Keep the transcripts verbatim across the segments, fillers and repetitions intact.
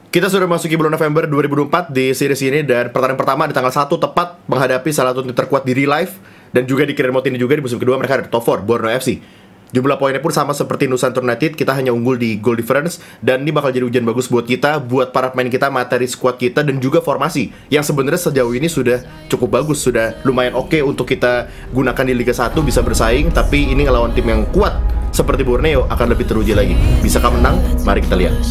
Kita sudah masuki bulan November dua ribu dua puluh empat di series ini, dan pertandingan pertama di tanggal satu tepat menghadapi salah satu tim terkuat di real life, dan juga di Kirin Mode ini juga di musim kedua mereka ada top empat Borneo F C. Jumlah poinnya pun sama seperti Nusantara United, kita hanya unggul di goal difference, dan ini bakal jadi ujian bagus buat kita, buat para pemain kita, materi squad kita, dan juga formasi yang sebenarnya sejauh ini sudah cukup bagus, sudah lumayan oke okay untuk kita gunakan di Liga satu, bisa bersaing. Tapi ini ngelawan tim yang kuat seperti Borneo akan lebih teruji lagi. Bisakah menang? Mari kita lihat.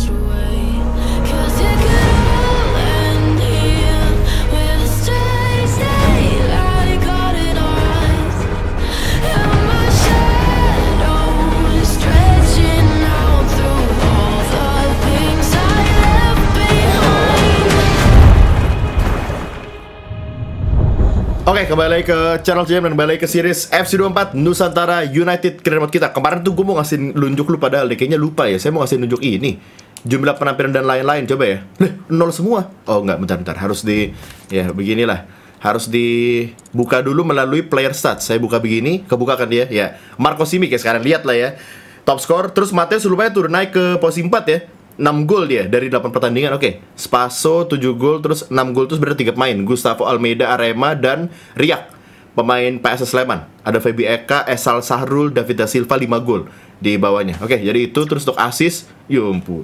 Oke, kembali lagi ke channel J M dan kembali lagi ke series F C dua puluh empat Nusantara United Kirin Mode kita. Kemarin tuh gue mau ngasih nunjuk lu, padahal deh kayaknya lupa ya. Saya mau ngasih nunjuk ini, jumlah penampilan dan lain-lain. Coba ya. Leh, nol semua. Oh enggak, bentar-bentar. Harus di, ya beginilah. Harus dibuka dulu melalui player stats. Saya buka begini, kebuka kan dia. Ya, Marco Simic ya sekarang, lihat lah ya. Top score, terus Mateus lumayan turun naik ke posisi empat ya. enam gol dia dari delapan pertandingan. Oke, Spaso tujuh gol, terus enam gol, terus berarti tiga pemain, Gustavo Almeida Arema dan Riak, pemain P S S Sleman. Ada Febi Eka, Esal Sahrul, David da Silva lima gol di bawahnya. Oke, jadi itu. Terus untuk assist, ya ampun,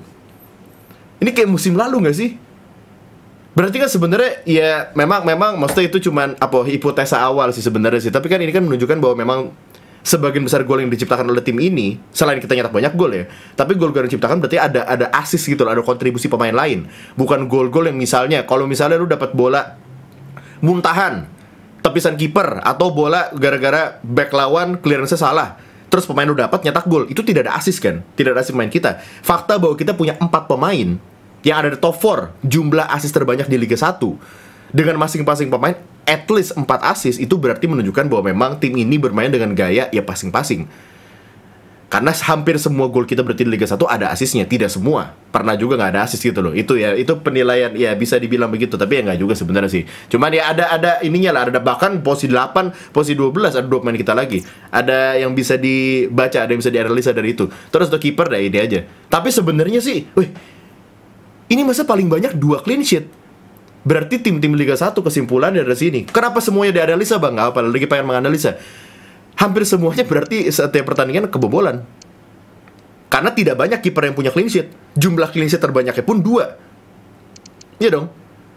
ini kayak musim lalu nggak sih? Berarti kan sebenarnya ya memang memang maksudnya itu cuman apa hipotesa awal sih sebenarnya sih. Tapi kan ini kan menunjukkan bahwa memang sebagian besar gol yang diciptakan oleh tim ini, selain kita nyetak banyak gol ya, tapi gol-gol yang diciptakan berarti ada ada assist gitu loh, ada kontribusi pemain lain. Bukan gol-gol yang misalnya, kalau misalnya lu dapat bola muntahan, tepisan kiper, atau bola gara-gara back lawan clearance-nya salah, terus pemain lu dapat nyetak gol, itu tidak ada assist kan? Tidak ada assist pemain kita. Fakta bahwa kita punya empat pemain yang ada di top empat jumlah assist terbanyak di Liga satu, dengan masing-masing pemain at least empat assist, itu berarti menunjukkan bahwa memang tim ini bermain dengan gaya ya passing-passing. Karena hampir semua gol kita berarti di Liga satu ada assistnya, tidak semua. Pernah juga nggak ada assist gitu loh. Itu ya, itu penilaian ya bisa dibilang begitu, tapi ya nggak juga sebenarnya sih. Cuman ya ada ada ininya lah, ada bahkan posisi delapan, posisi dua belas ada dua pemain kita lagi. Ada yang bisa dibaca, ada yang bisa dianalisa dari itu. Terus untuk kiper ya ini aja. Tapi sebenarnya sih, wih, ini masa paling banyak dua clean sheet. Berarti tim-tim Liga satu kesimpulannya dari sini. Kenapa semuanya dianalisa bang? Nggak apa, lagi pengen menganalisa. Hampir semuanya berarti setiap pertandingan kebobolan. Karena tidak banyak kiper yang punya clean sheet. Jumlah clean sheet terbanyaknya pun dua. Iya dong.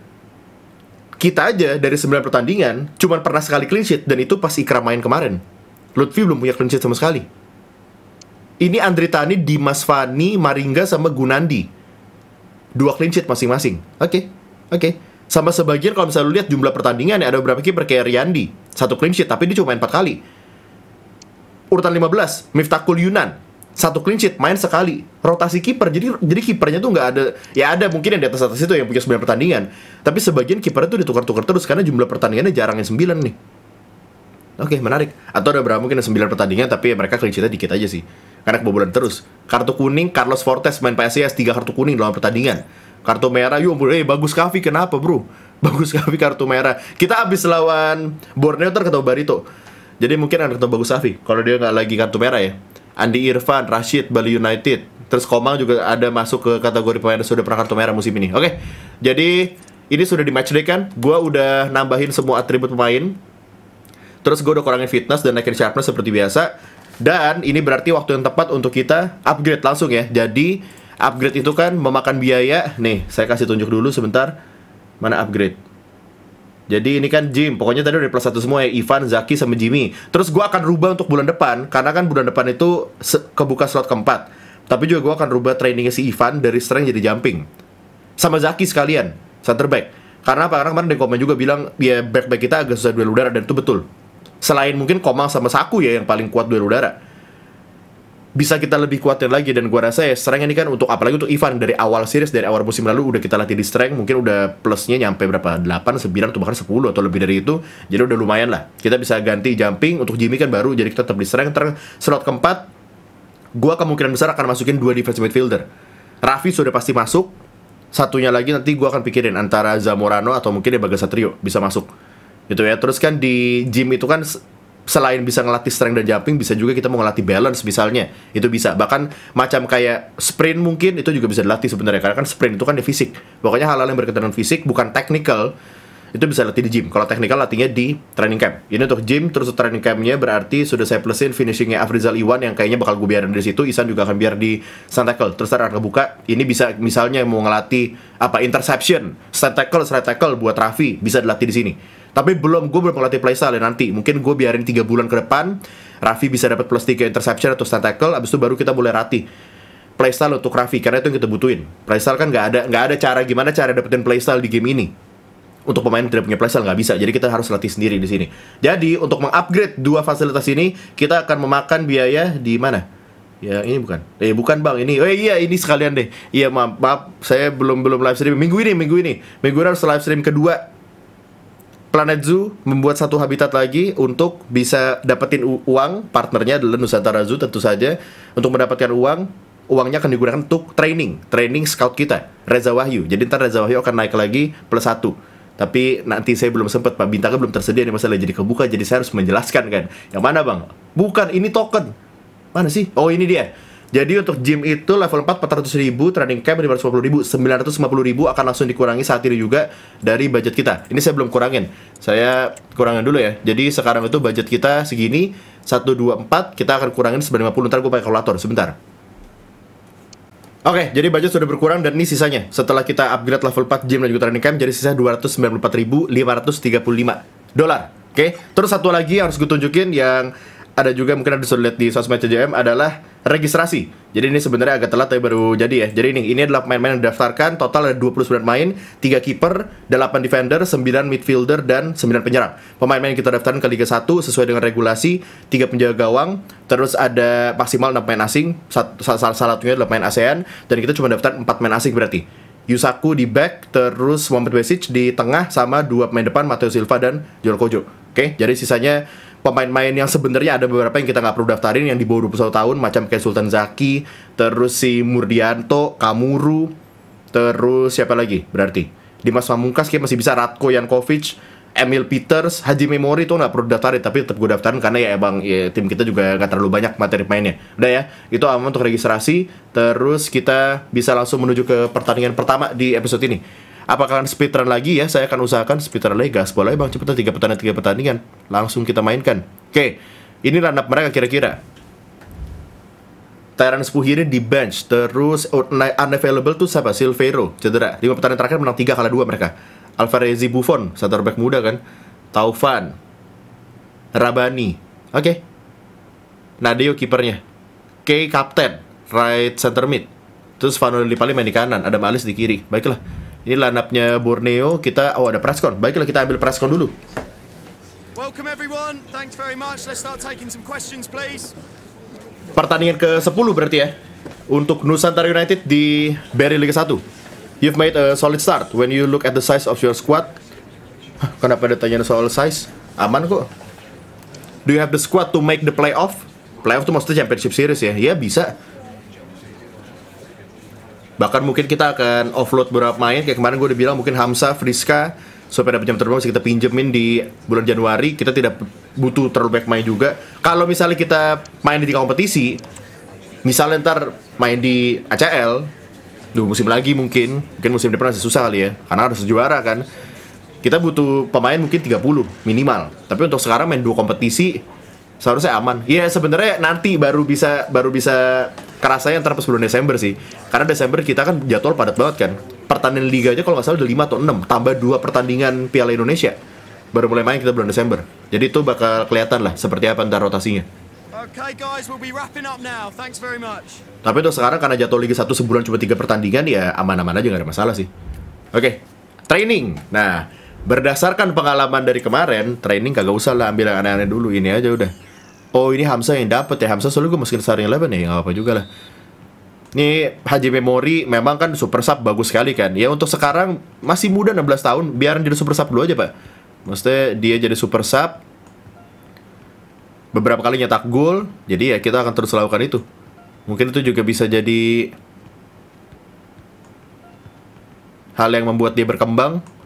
Kita aja dari sembilan pertandingan cuma pernah sekali clean sheet, dan itu pas Ikram main kemarin. Lutfi belum punya clean sheet sama sekali. Ini Andri Tani, Dimas Fani, Maringga sama Gunandi. Dua clean sheet masing-masing. Oke, okay. oke. Okay. Sama sebagian kalau misalnya lu lihat jumlah pertandingan ya, ada beberapa kiper kayak Riyandi, satu clean sheet tapi dia cuma main empat kali. Urutan lima belas, Miftahul Yunan, satu clean sheet, main sekali. Rotasi kiper, jadi jadi kipernya tuh nggak ada. Ya ada mungkin yang di atas atas itu yang punya sembilan pertandingan, tapi sebagian kipernya tuh ditukar-tukar terus karena jumlah pertandingannya jarang yang sembilan nih. Oke, menarik. Atau ada berapa mungkin yang sembilan pertandingan tapi mereka clean sheetnya dikit aja sih, karena kebobolan terus. Kartu kuning, Carlos Fortes main P S I S, tiga kartu kuning dalam pertandingan. Kartu merah, yuk, eh bagus Kavi, kenapa bro? Bagus Kavi kartu merah. Kita habis lawan Borneo ntar ketemu Barito, jadi mungkin ada ketemu Bagus Kavi kalau dia nggak lagi kartu merah ya. Andi Irfan, Rashid, Bali United. Terus Komang juga ada masuk ke kategori pemain yang sudah pernah kartu merah musim ini. Oke, jadi ini sudah di matchday kan. Gua udah nambahin semua atribut pemain. Terus gue udah kurangin fitness dan naikin sharpness seperti biasa. Dan ini berarti waktu yang tepat untuk kita upgrade langsung ya. Jadi upgrade itu kan memakan biaya. Nih, saya kasih tunjuk dulu sebentar. Mana upgrade? Jadi ini kan gym. Pokoknya tadi udah plus satu semua ya, Ivan, Zaki, sama Jimmy. Terus gue akan rubah untuk bulan depan, karena kan bulan depan itu kebuka slot keempat. Tapi juga gue akan rubah trainingnya si Ivan dari strength jadi jumping. Sama Zaki sekalian, center back. Karena apa? Karena kemarin ada komen juga bilang, ya back-back kita agak susah duel udara, dan itu betul. Selain mungkin Komang sama Saku ya yang paling kuat duel udara, bisa kita lebih kuatin lagi. Dan gua rasa ya strength ini kan untuk, apalagi untuk Ivan, dari awal series, dari awal musim lalu udah kita latih di strength, mungkin udah plusnya nyampe berapa, delapan, sembilan, atau bahkan sepuluh atau lebih dari itu. Jadi udah lumayan lah. Kita bisa ganti jumping. Untuk Jimmy kan baru, jadi kita tetap di strength. Terus slot keempat, gua kemungkinan besar akan masukin dua defensive midfielder. Raffi sudah pasti masuk. Satunya lagi nanti gua akan pikirin antara Zamorano atau mungkin ya Bagas Satrio bisa masuk gitu ya. Terus kan di gym itu kan selain bisa ngelatih strength dan jumping, bisa juga kita mau ngelatih balance misalnya. Itu bisa. Bahkan macam kayak sprint mungkin itu juga bisa dilatih sebenarnya, karena kan sprint itu kan di fisik. Pokoknya hal-hal yang berkaitan dengan fisik, bukan technical, itu bisa latih di gym. Kalau technical latihnya di training camp. Ini untuk gym, terus untuk training campnya berarti sudah saya plusin finishingnya Afrizal Iwan yang kayaknya bakal gue biarin dari situ. Isan juga akan biar di stand tackle. Terus akan kebuka. Ini bisa misalnya mau ngelatih apa interception, stand tackle, straight tackle buat Raffi bisa dilatih di sini. Tapi belum, gue belum ngelatih playstyle ya nanti. Mungkin gue biarin tiga bulan ke depan, Raffi bisa dapat plus tiga interception atau stand tackle. Abis itu baru kita mulai latih playstyle untuk Raffi, karena itu yang kita butuhin. Playstyle kan nggak ada nggak ada cara gimana cara dapetin playstyle di game ini. Untuk pemain yang tidak punya playstyle nggak bisa, jadi kita harus latih sendiri di sini. Jadi untuk mengupgrade dua fasilitas ini, kita akan memakan biaya di mana? Ya ini bukan, eh bukan bang, ini, oh iya ini sekalian deh. Iya maaf, maaf, saya belum belum live stream minggu ini, minggu ini, minggu ini harus live stream kedua. Planet Zoo membuat satu habitat lagi untuk bisa dapetin uang. Partnernya adalah Nusantara Zoo tentu saja. Untuk mendapatkan uang, uangnya akan digunakan untuk training, training scout kita, Reza Wahyu. Jadi ntar Reza Wahyu akan naik lagi plus satu. Tapi nanti saya belum sempat, Pak. Bintangnya belum tersedia nih, masalah jadi kebuka. Jadi saya harus menjelaskan kan. Yang mana bang? Bukan, ini token. Mana sih? Oh ini dia. Jadi untuk gym itu level empat empat ratus ribu, training camp lima ratus lima puluh ribu, sembilan ratus lima puluh ribu akan langsung dikurangi saat ini juga dari budget kita. Ini saya belum kurangin. Saya kurangin dulu ya. Jadi sekarang itu budget kita segini, seratus dua puluh empat, kita akan kurangin sembilan ratus lima puluh. Ntar gue pakai kalkulator, sebentar. Oke, jadi budget sudah berkurang dan ini sisanya. Setelah kita upgrade level empat gym dan juga training camp, jadi sisa dua ratus sembilan puluh empat ribu lima ratus tiga puluh lima dolar. Oke, terus satu lagi yang harus gue tunjukin yang ada juga mungkin ada sudah lihat di sosmed C J M adalah registrasi. Jadi ini sebenarnya agak telat tapi baru jadi ya. Jadi ini ini adalah pemain-pemain yang didaftarkan. Total ada dua puluh sembilan main, tiga kiper, delapan defender, sembilan midfielder dan sembilan penyerang. Pemain-pemain yang kita daftarkan ke Liga satu sesuai dengan regulasi, tiga penjaga gawang, terus ada maksimal enam pemain asing, salah satunya adalah pemain ASEAN, dan kita cuma daftar empat pemain asing berarti. Yusaku di back, terus Mohamed Besic di tengah, sama dua pemain depan, Matteo Silva dan Joel Kojo. Oke, jadi sisanya pemain-pemain yang sebenarnya ada beberapa yang kita nggak perlu daftarin, yang di bawah dua puluh satu tahun, macam kayak Sultan Zaki, terus si Murdianto, Kamuru, terus siapa lagi berarti? Dimas Pamungkas kayak masih bisa, Ratko Yankovic, Emil Peters, Haji Memori itu nggak perlu daftarin, tapi tetap gue daftarin karena ya bang, ya, tim kita juga nggak terlalu banyak materi pemainnya. Udah ya, itu aman untuk registrasi. Terus kita bisa langsung menuju ke pertandingan pertama di episode ini. Apakah akan speedrun lagi ya? Saya akan usahakan speedrun lagi, gas boleh bang, cepetan tiga pertandingan tiga pertandingan langsung kita mainkan. Oke, ini lineup mereka kira-kira. Terence Puhiri di bench, terus unavailable tuh siapa? Silveiro cedera. Lima pertandingan terakhir menang tiga kalah dua mereka. Alvarezi Buffon, center back muda kan. Taufan, Rabani, oke. Okay. Nadeo kipernya. K kapten, right center mid. Terus Vano Lipali main di kanan, ada Malis di kiri. Baiklah. Ini line-up-nya Borneo. Kita, oh ada presscon. Baiklah kita ambil presscon dulu. Welcome everyone. Thanks very much. Let's start taking some questions, please. Pertandingan ke sepuluh berarti ya. Untuk Nusantara United di Beri Liga satu. You've made a solid start. When you look at the size of your squad. Hah, kenapa ada tanya soal size? Aman kok. Do you have the squad to make the playoff? Playoff tuh maksudnya championship series ya. Ya bisa. Bahkan mungkin kita akan offload beberapa main. Kayak kemarin gue udah bilang mungkin Hamzah, Friska, supaya dapat jam terbang bisa kita pinjemin di bulan Januari. Kita tidak butuh terlalu banyak main juga. Kalau misalnya kita main di tiga kompetisi, misalnya ntar main di A C L dua musim lagi mungkin, mungkin musim depan masih susah kali ya, karena harus juara kan. Kita butuh pemain mungkin tiga puluh minimal. Tapi untuk sekarang main dua kompetisi seharusnya aman. Iya sebenarnya nanti baru bisa baru bisa kerasanya ntar pas bulan Desember sih. Karena Desember kita kan jadwal padat banget kan. Pertandingan liga aja kalau nggak salah udah lima atau enam, tambah dua pertandingan Piala Indonesia. Baru mulai main kita bulan Desember. Jadi itu bakal kelihatan lah seperti apa ntar rotasinya. Okay guys, we'll be wrapping up now. Thanks very much. Tapi untuk sekarang karena jadwal Liga satu sebulan cuma tiga pertandingan, ya aman-aman aja, nggak ada masalah sih. Oke, okay. Training. Nah, berdasarkan pengalaman dari kemarin, training kagak usah lah ambil yang aneh-aneh dulu, ini aja udah. Oh ini Hamzah yang dapet ya, Hamzah soalnya gue masukin starting eleven ya, nggak apa juga lah. Ini Haji Memori memang kan super sub bagus sekali kan. Ya untuk sekarang masih muda enam belas tahun, biarin jadi super sub dulu aja pak. Maksudnya dia jadi super sub, beberapa kali nyetak gol, jadi ya kita akan terus lakukan itu. Mungkin itu juga bisa jadi hal yang membuat dia berkembang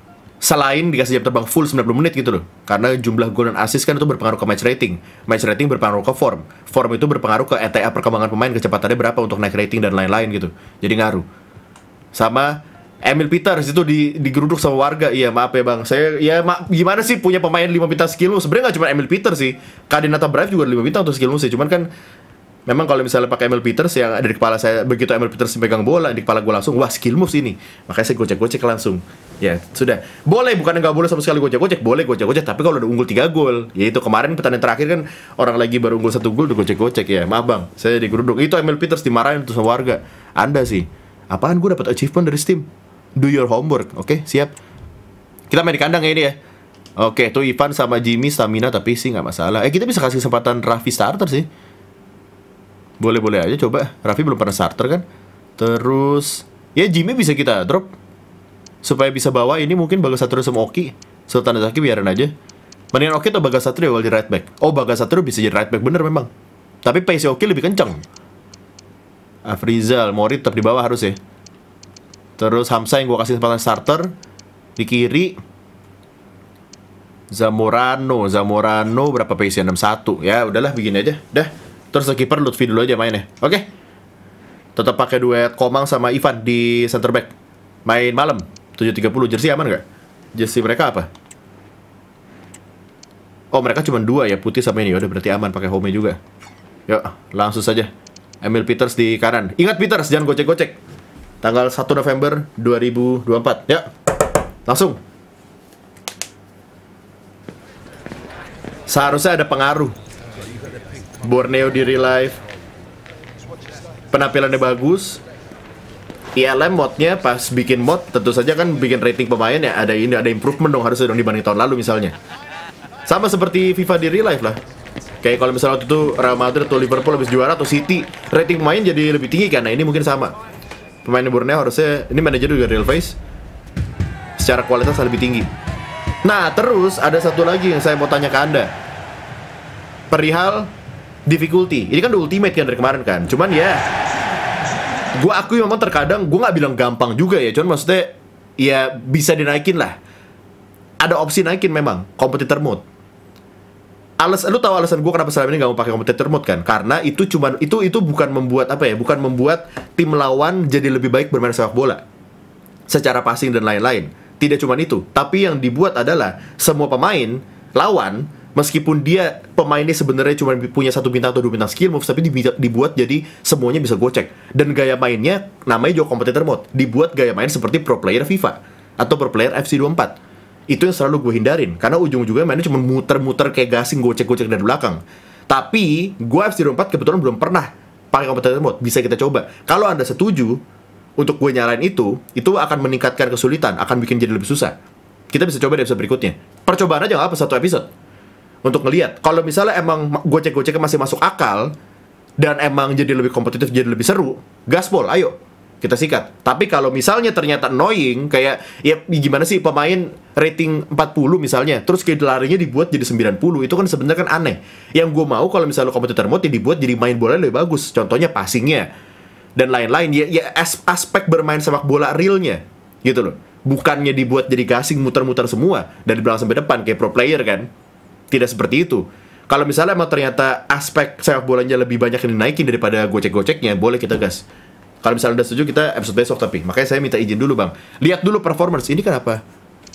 Selain dikasih jam terbang full sembilan puluh menit gitu loh. Karena jumlah gol dan assist kan itu berpengaruh ke match rating. Match rating berpengaruh ke form. Form itu berpengaruh ke E T A perkembangan pemain, kecepatannya berapa untuk naik rating dan lain-lain gitu. Jadi ngaruh. Sama Emil Peters itu di, digeruduk sama warga. Iya maaf ya bang, saya ya ma gimana sih punya pemain lima bintang skill. Sebenarnya nggak cuma Emil Peters sih, Kadinata Brave juga lima bintang untuk skill sih. Cuman kan memang kalau misalnya pakai Emil Peters yang ada di kepala saya, begitu Emil Peters megang bola di kepala gue langsung, wah skill moves ini. Makanya saya gocek-gocek langsung. Ya sudah, boleh bukan nggak boleh sama sekali gocek-gocek, boleh gocek-gocek. Tapi kalau udah unggul tiga gol, yaitu kemarin pertandingan terakhir kan orang lagi baru unggul satu gol udah gocek-gocek ya. Maaf bang, saya digeruduk. Itu Emil Peters dimarahin tuh sama warga. Anda sih, apaan gue dapat achievement dari Steam? Do your homework, oke okay, siap. Kita main di kandang ya ini ya. Oke, tuh Ivan sama Jimmy stamina tapi sih nggak masalah. Eh kita bisa kasih kesempatan Raffi starter sih. Boleh-boleh aja coba. Raffi belum pernah starter kan. Terus ya Jimmy bisa kita drop supaya bisa bawa ini mungkin Bagas Satrio sama Oki. Sultan Zaki biarin aja. Mendingan Oki atau Bagas Satrio di right back. Oh Bagas Satrio bisa jadi right back bener memang. Tapi pace Oki lebih kenceng. Afrizal, Morit tetap di bawah harus ya. Terus Hamzah yang gue kasih kesempatan starter. Di kiri Zamorano. Zamorano berapa pace-nya? enam puluh satu. Ya udahlah begini aja. Dah. Terus keeper Lutfi dulu aja mainnya. Oke okay. Tetap pakai duet Komang sama Ivan di center back. Main malam tujuh tiga puluh. Jersey aman nggak? Jersey mereka apa? Oh mereka cuma dua ya, putih sama ini. Udah berarti aman, pakai home juga. Yuk langsung saja. Emil Peters di kanan. Ingat Peters, jangan gocek-gocek. Tanggal satu November dua ribu dua puluh empat. Ya langsung. Seharusnya ada pengaruh. Borneo di real life, penampilannya bagus. I L M modnya pas bikin mod tentu saja kan bikin rating pemain ya ada ini ada improvement dong, harusnya dong dibanding tahun lalu misalnya. Sama seperti FIFA di real life lah. Kayak kalau misalnya waktu itu Real Madrid atau Liverpool habis juara atau City, rating pemain jadi lebih tinggi kan. Nah ini mungkin sama. Pemain Borneo harusnya, ini manajer juga real face, secara kualitas lebih tinggi. Nah terus ada satu lagi yang saya mau tanya ke anda, perihal difficulty. Ini kan udah ultimate kan dari kemarin kan. Cuman ya gue akui memang terkadang gue nggak bilang gampang juga ya. Cuman maksudnya ya bisa dinaikin lah. Ada opsi naikin memang competitor mode. Alas, lu tahu alasan gue kenapa selama ini gak mau pakai competitor mode kan? Karena itu cuman itu itu bukan membuat apa ya? Bukan membuat tim lawan jadi lebih baik bermain sepak bola secara passing dan lain-lain. Tidak cuman itu, tapi yang dibuat adalah semua pemain lawan, meskipun dia pemainnya sebenarnya cuma punya satu bintang atau dua bintang skill moves, tapi dibuat jadi semuanya bisa gocek. Dan gaya mainnya namanya juga competitor mode. Dibuat gaya main seperti pro player FIFA atau pro player F C dua puluh empat. Itu yang selalu gue hindarin, karena ujung-ujungnya mainnya cuma muter-muter kayak gasing, gocek-gocek dari belakang. Tapi gue F C dua puluh empat kebetulan belum pernah pakai competitor mode. Bisa kita coba. Kalau anda setuju untuk gue nyalain itu, itu akan meningkatkan kesulitan, akan bikin jadi lebih susah. Kita bisa coba di episode berikutnya. Percobaan aja nggak apa, satu episode untuk ngelihat. Kalau misalnya emang gocek-goceknya masih masuk akal dan emang jadi lebih kompetitif, jadi lebih seru, gaspol, ayo kita sikat. Tapi kalau misalnya ternyata annoying, kayak ya gimana sih pemain rating empat puluh misalnya, terus kayak larinya dibuat jadi sembilan puluh, itu kan sebenarnya kan aneh. Yang gue mau kalau misalnya kompetitor mode ya dibuat jadi main bola lebih bagus. Contohnya passingnya dan lain-lain. Ya, ya as aspek bermain sepak bola realnya gitu loh. Bukannya dibuat jadi gasing muter-muter semua dari belakang sampai depan kayak pro player kan. Tidak seperti itu. Kalau misalnya emang ternyata aspek sepak bolanya lebih banyak yang dinaikin daripada gocek-goceknya, boleh kita gas. Kalau misalnya udah setuju, kita episode besok tapi. Makanya saya minta izin dulu bang. Lihat dulu performance. Ini kan apa?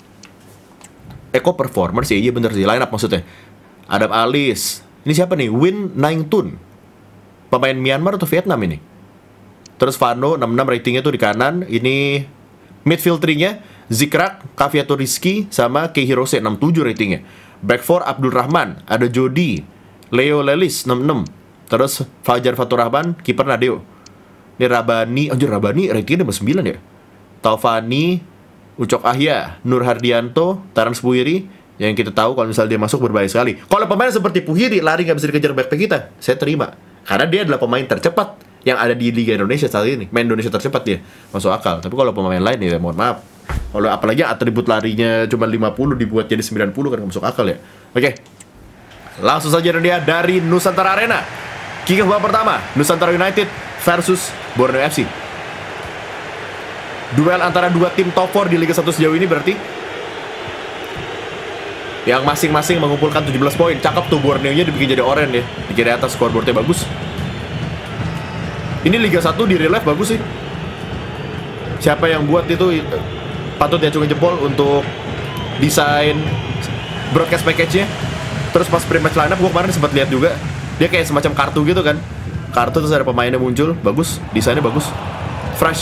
Eko performance ya, iya bener sih. Line up maksudnya. Adam Alis. Ini siapa nih? Win Naingtun. Pemain Myanmar atau Vietnam ini? Terus Vano enam puluh enam ratingnya tuh di kanan. Ini midfield three-nya Zikrak, Kaviato Rizky, sama Kei Hirose enam puluh tujuh ratingnya. Back four Abdul Rahman, ada Jody, Leo Lelis enam puluh enam. Terus Fajar Fatur Rahman, kiper Nadeo. Ini Rabani, anjir Rabani ratingnya udah sembilan ya. Taufani, Ucok Ahya, Nur Hardianto, Tarans Puhiri. Yang kita tahu kalau misalnya dia masuk berbahaya sekali. Kalau pemain seperti Puhiri lari nggak bisa dikejar back kita, saya terima. Karena dia adalah pemain tercepat yang ada di Liga Indonesia saat ini. Main Indonesia tercepat dia, masuk akal. Tapi kalau pemain lain ya mohon maaf. Kalau apalagi atribut larinya cuma lima puluh dibuat jadi sembilan puluh kan masuk akal ya. Oke. Langsung saja dia dari Nusantara Arena. Kick off pertama, Nusantara United versus Borneo F C. Duel antara dua tim top four di Liga satu sejauh ini berarti. Yang masing-masing mengumpulkan tujuh belas poin. Cakep tuh, Borneo-nya dibikin jadi oranye ya. Bikin di atas, scoreboard-nya bagus. Ini Liga satu di real life bagus sih. Siapa yang buat itu patut diacungin jempol untuk desain broadcast package-nya. Terus pas pre-match lineup gue kemarin sempat lihat juga. Dia kayak semacam kartu gitu kan. Kartu terus ada pemainnya muncul. Bagus, desainnya bagus. Fresh.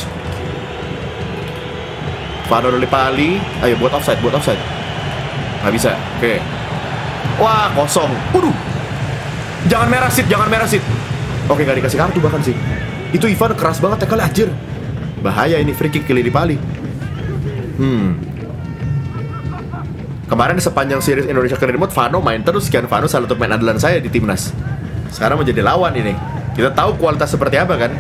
Vano Lillipali. Ayo buat offside, buat offside. Nggak bisa, oke okay. Wah, kosong. Waduh. Jangan merah Sid, jangan merah Sid. Oke, nggak dikasih kartu bahkan sih. Itu Ivan keras banget tackle anjir. Bahaya ini, free kick ke Lillipali. Hmm. Kemarin sepanjang series Indonesia Career Mode, Vano main terus kan. Vano salah satu main andalan saya di timnas. Sekarang menjadi lawan ini. Kita tahu kualitas seperti apa kan.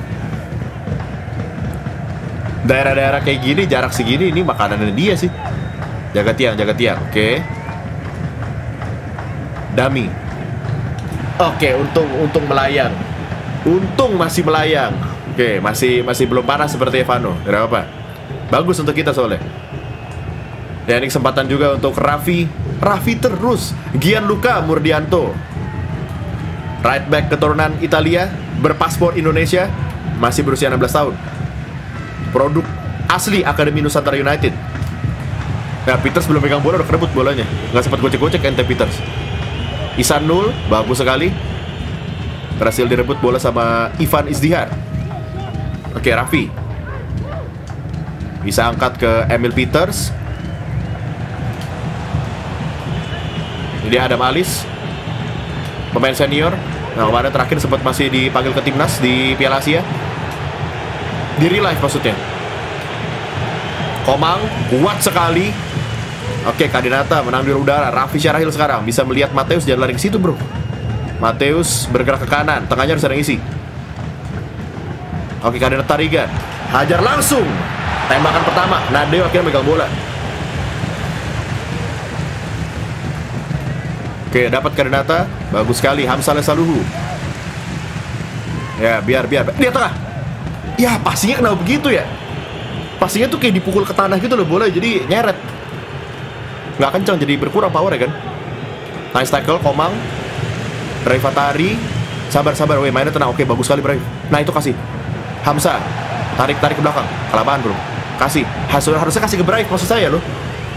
Daerah-daerah kayak gini, jarak segini, ini makanannya dia sih. Jaga tiang, jaga tiang, oke okay. Dummy. Oke, okay, untung, untung melayang. Untung masih melayang. Oke, okay, masih masih belum panas seperti Vano. Tidak apa-apa. Bagus untuk kita soalnya. Dan ini kesempatan juga untuk Raffi. Raffi terus. Gianluca Murdianto, right back keturunan Italia, berpaspor Indonesia, masih berusia enam belas tahun. Produk asli Akademi Nusantara United. Nah, Peters belum pegang bola, udah kerebut bolanya. Nggak sempat gocek-gocek ente Peters. Isanul, bagus sekali. Berhasil direbut bola sama Ivan Izdihar. Oke, Raffi bisa angkat ke Emil Peters. Ini dia Adam Alis, pemain senior. Nah, kemarin terakhir sempat masih dipanggil ke timnas di Piala Asia. Di real life maksudnya. Komang, kuat sekali. Oke, Kadinata menang di udara. Raffi Syarahil sekarang bisa melihat Mateus jangan lari ke situ, bro. Mateus bergerak ke kanan, tengahnya harus ada yang isi. Oke, Kadinata Tarigan hajar langsung. Tembakan pertama, Nadeo akhirnya megang bola. Oke, dapat Kadinata, bagus sekali. Hamzah Lesaluhu. Ya, biar biar dia tengah. Ya, passingnya kenapa begitu ya? Passingnya tuh kayak dipukul ke tanah gitu loh bola, jadi nyeret. Nggak kencang, jadi berkurang power ya kan. Nice tackle, Komang. Brave Fatari. Sabar-sabar, weh, mainnya tenang. Oke, bagus sekali Brave. Nah, itu kasih Hamzah. Tarik-tarik ke belakang. Kelamaan bro. Kasih, harusnya, harusnya kasih ke Brave, maksud saya loh.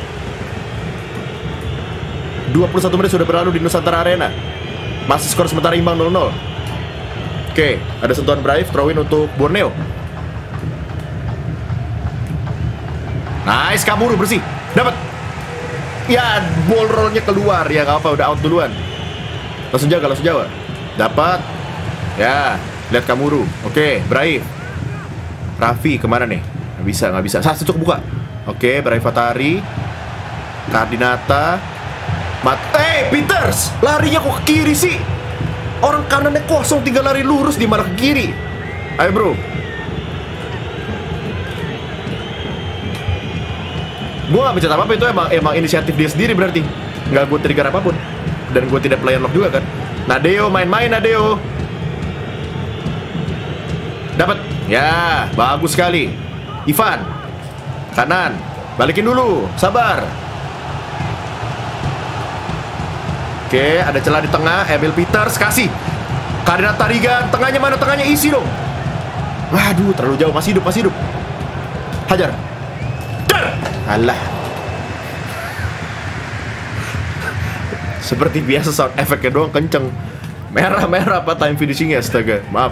dua puluh satu menit sudah berlalu di Nusantara Arena. Masih skor sementara imbang nol nol. Oke, ada sentuhan Brave, throw in untuk Borneo. Nice, Kamuru bersih. Dapat. Ya, ball rollnya keluar. Ya, nggak apa, udah out duluan. Langsung jaga, langsung jaga. Dapat. Ya, lihat Kamuru. Oke, Brave. Raffi kemana nih? Nggak bisa, nggak bisa. Satu cukup buka. Oke, Brave Fatari. Kadinata. Mat. Eh, Peters! Larinya kok ke kiri sih? Orang kanannya kosong, tinggal lari lurus, di malah ke kiri. Ayo, bro. Gue gak bicara apa-apa, itu emang, emang inisiatif dia sendiri berarti. Gak gue trigger apapun. Dan gue tidak player lock juga kan. Nadeo, main-main Nadeo. Dapat. Ya, bagus sekali. Ivan. Kanan. Balikin dulu, sabar. Oke, ada celah di tengah. Emil Peters, kasih. Kadinata Tarigan, tengahnya mana? Tengahnya isi dong. Waduh, terlalu jauh, masih hidup, masih hidup. Hajar. Alah. Seperti biasa sound efeknya doang kenceng. Merah-merah apa time finishingnya, astaga. Maaf.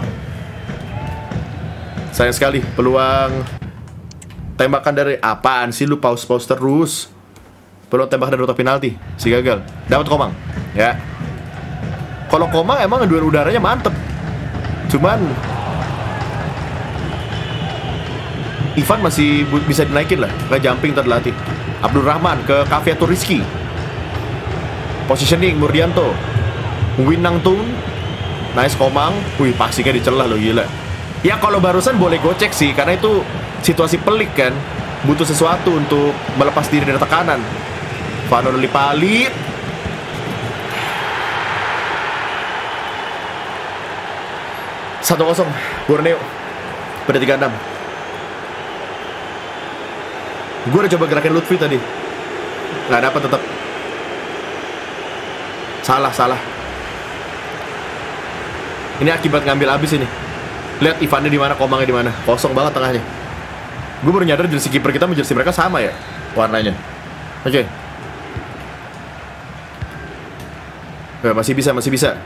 Sayang sekali peluang tembakan dari apaan sih lu pause-pause terus. Peluang tembakan dari kotak penalti si gagal. Dapat Komang. Ya. Kalau Komang emang duel udaranya mantep. Cuman Ivan masih bisa dinaikin lah. Nggak jumping terlatih. Abdul Rahman ke Kaviatur Rizky. Positioning Murdianto. Winang Tun. Nice Komang. Wih, passingnya dicelah loh, gila. Ya kalau barusan boleh gocek sih, karena itu situasi pelik kan. Butuh sesuatu untuk melepas diri dari tekanan. Vano Lillipali. satu kosong Borneo pada tiga enam. Gue udah coba gerakin Lutfi tadi, nggak dapat tetap. Salah, salah. Ini akibat ngambil abis ini. Lihat Ivannya di mana, Komangnya di mana. Kosong banget tengahnya. Gue baru nyadar jersey kiper kita sama jersey mereka sama ya warnanya. Oke. Okay. Ya, masih bisa, masih bisa.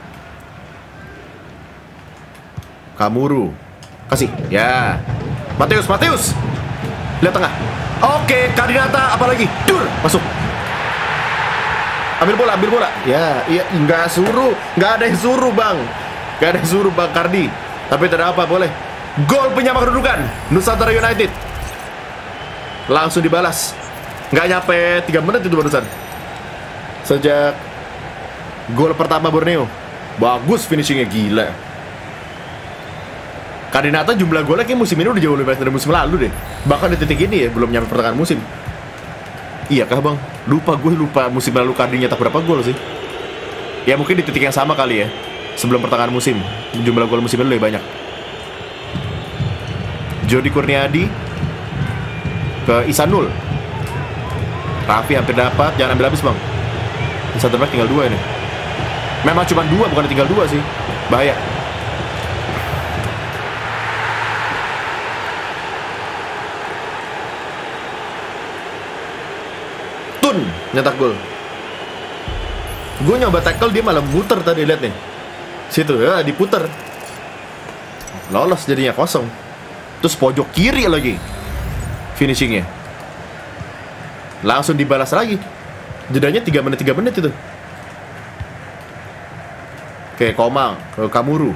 Kamuru. Kasih. Ya. Mateus, Mateus. Lihat tengah. Oke, Kadinata apalagi? Dur, masuk. Ambil bola, ambil bola. Ya, iya, nggak suruh, nggak ada yang suruh bang, nggak ada yang suruh bang Kardi. Tapi tidak apa, boleh. Gol penyama kedudukan Nusantara United. Langsung dibalas. Nggak nyampe tiga menit itu barusan. Sejak gol pertama Borneo. Bagus finishingnya, gila. Kadinata jumlah golnya kayak musim ini udah jauh lebih banyak dari musim lalu deh. Bahkan di titik ini ya, belum nyampe pertengahan musim. Iya kah bang? Lupa, gue lupa musim lalu Kardi nyetak berapa gol sih. Ya mungkin di titik yang sama kali ya. Sebelum pertengahan musim, jumlah gol musim ini lebih banyak. Jody Kurniadi ke Isanul. Raffi hampir dapat, jangan ambil habis bang. Center back tinggal dua ini. Memang cuma dua, bukan tinggal dua sih. Bahaya. Tun nyetak gol. Gue nyoba tackle, dia malah muter tadi, lihat nih. Situ ya, diputer. Lolos jadinya, kosong. Terus pojok kiri lagi finishingnya. Langsung dibalas lagi. Jedanya tiga menit tiga menit itu. Oke, Komang ke Kamuru.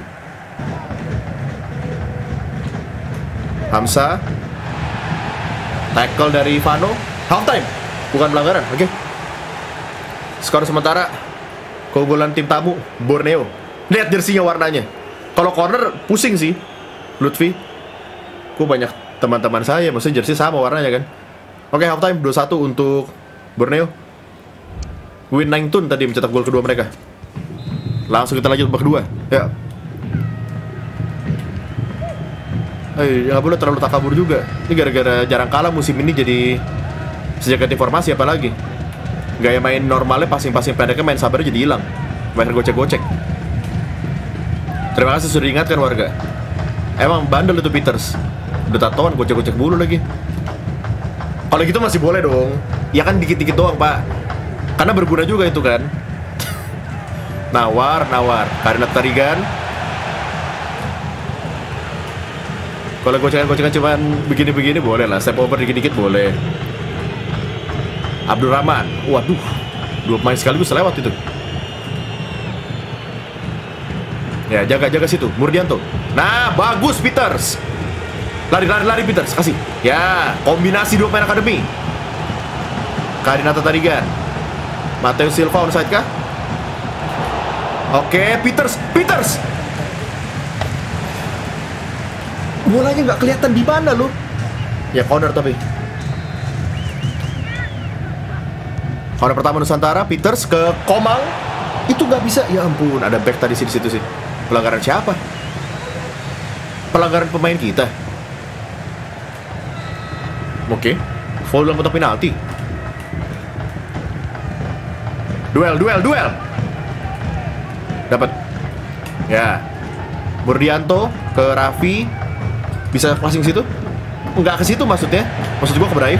Hamsa. Tackle dari Ivano. Half time. Bukan pelanggaran, oke. Okay. Skor sementara keunggulan tim tamu Borneo. Lihat jersinya warnanya. Kalau corner pusing sih Lutfi. Kok banyak teman-teman saya, maksudnya jersey sama warnanya kan. Oke, okay, half time dua satu untuk Borneo. Win Naingtun tadi mencetak gol kedua mereka. Langsung kita lanjut babak kedua. Ya. Eh, nggak boleh terlalu takabur juga. Ini gara-gara jarang kalah musim ini jadi sejak ganti formasi apalagi. Gaya main normalnya passing-passing pendeknya, main sabarnya jadi hilang. Main gocek-gocek. Terima kasih sudah diingatkan warga. Emang bandel itu Peters. Udah tatoan gocek-gocek bulu lagi. Kalau gitu masih boleh dong. Ya kan dikit-dikit doang pak. Karena berguna juga itu kan. Nawar, nawar. Karena Tarigan. Kalau gocekan-gocekan cuman begini-begini boleh lah. Step over dikit-dikit boleh. Abdurrahman. Waduh, dua pemain sekaligus lewat itu. Ya, jaga-jaga situ. Murdianto. Nah, bagus Peters. Lari, lari, lari Peters. Kasih. Ya, kombinasi dua pemain akademi. Kadinata Tarigan. Mateus Silva onside kah? Oke, Peters. Peters. Bolanya nggak kelihatan di mana loh. Ya, corner tapi. Corner pertama Nusantara, Peters ke Komang. Itu nggak bisa. Ya ampun, ada back tadi di situ sih. Pelanggaran siapa? Pelanggaran pemain kita. Oke, foul dalam kotak penalti. Duel, duel, duel. Dapat. Ya. Murdianto ke Raffi. Bisa passing situ? Enggak ke situ maksudnya. Maksud gua ke Braif.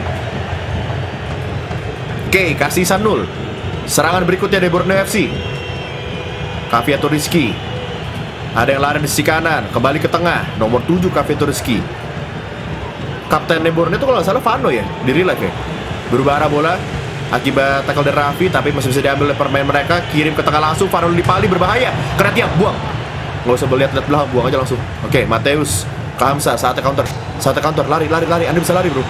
Oke, kasih Sanul. Serangan berikutnya dari Borneo F C. Kaviato Rizky. Ada yang lari di sisi kanan, kembali ke tengah. Nomor tujuh Kaviato Rizky. Kapten Borneo itu kalau nggak salah Vano ya, di real life ya. Berubah arah bola akibat tackle dari Raffi, tapi masih bisa diambil oleh pemain mereka. Kirim ke tengah langsung, Vano dipali, berbahaya. Kena tiap, buang. Nggak usah lihat-lihat belakang, buang aja langsung. Oke, Mateus Kamsa, saatnya counter. Saatnya counter, lari, lari, lari. Anda bisa lari bro.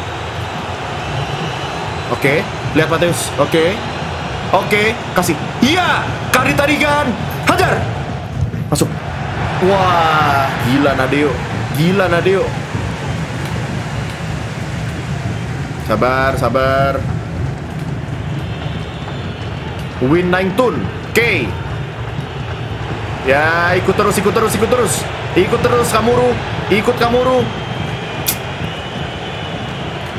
Oke, lihat Mateus. Oke, oke, kasih. Iya, Kardi Tarigan, hajar. Masuk. Wah, gila Nadeo. Gila Nadeo. Sabar, sabar. Win Naingtun. Oke. Ya, ikut terus, ikut terus, ikut terus. Ikut terus Kamuru. Ikut Kamuru.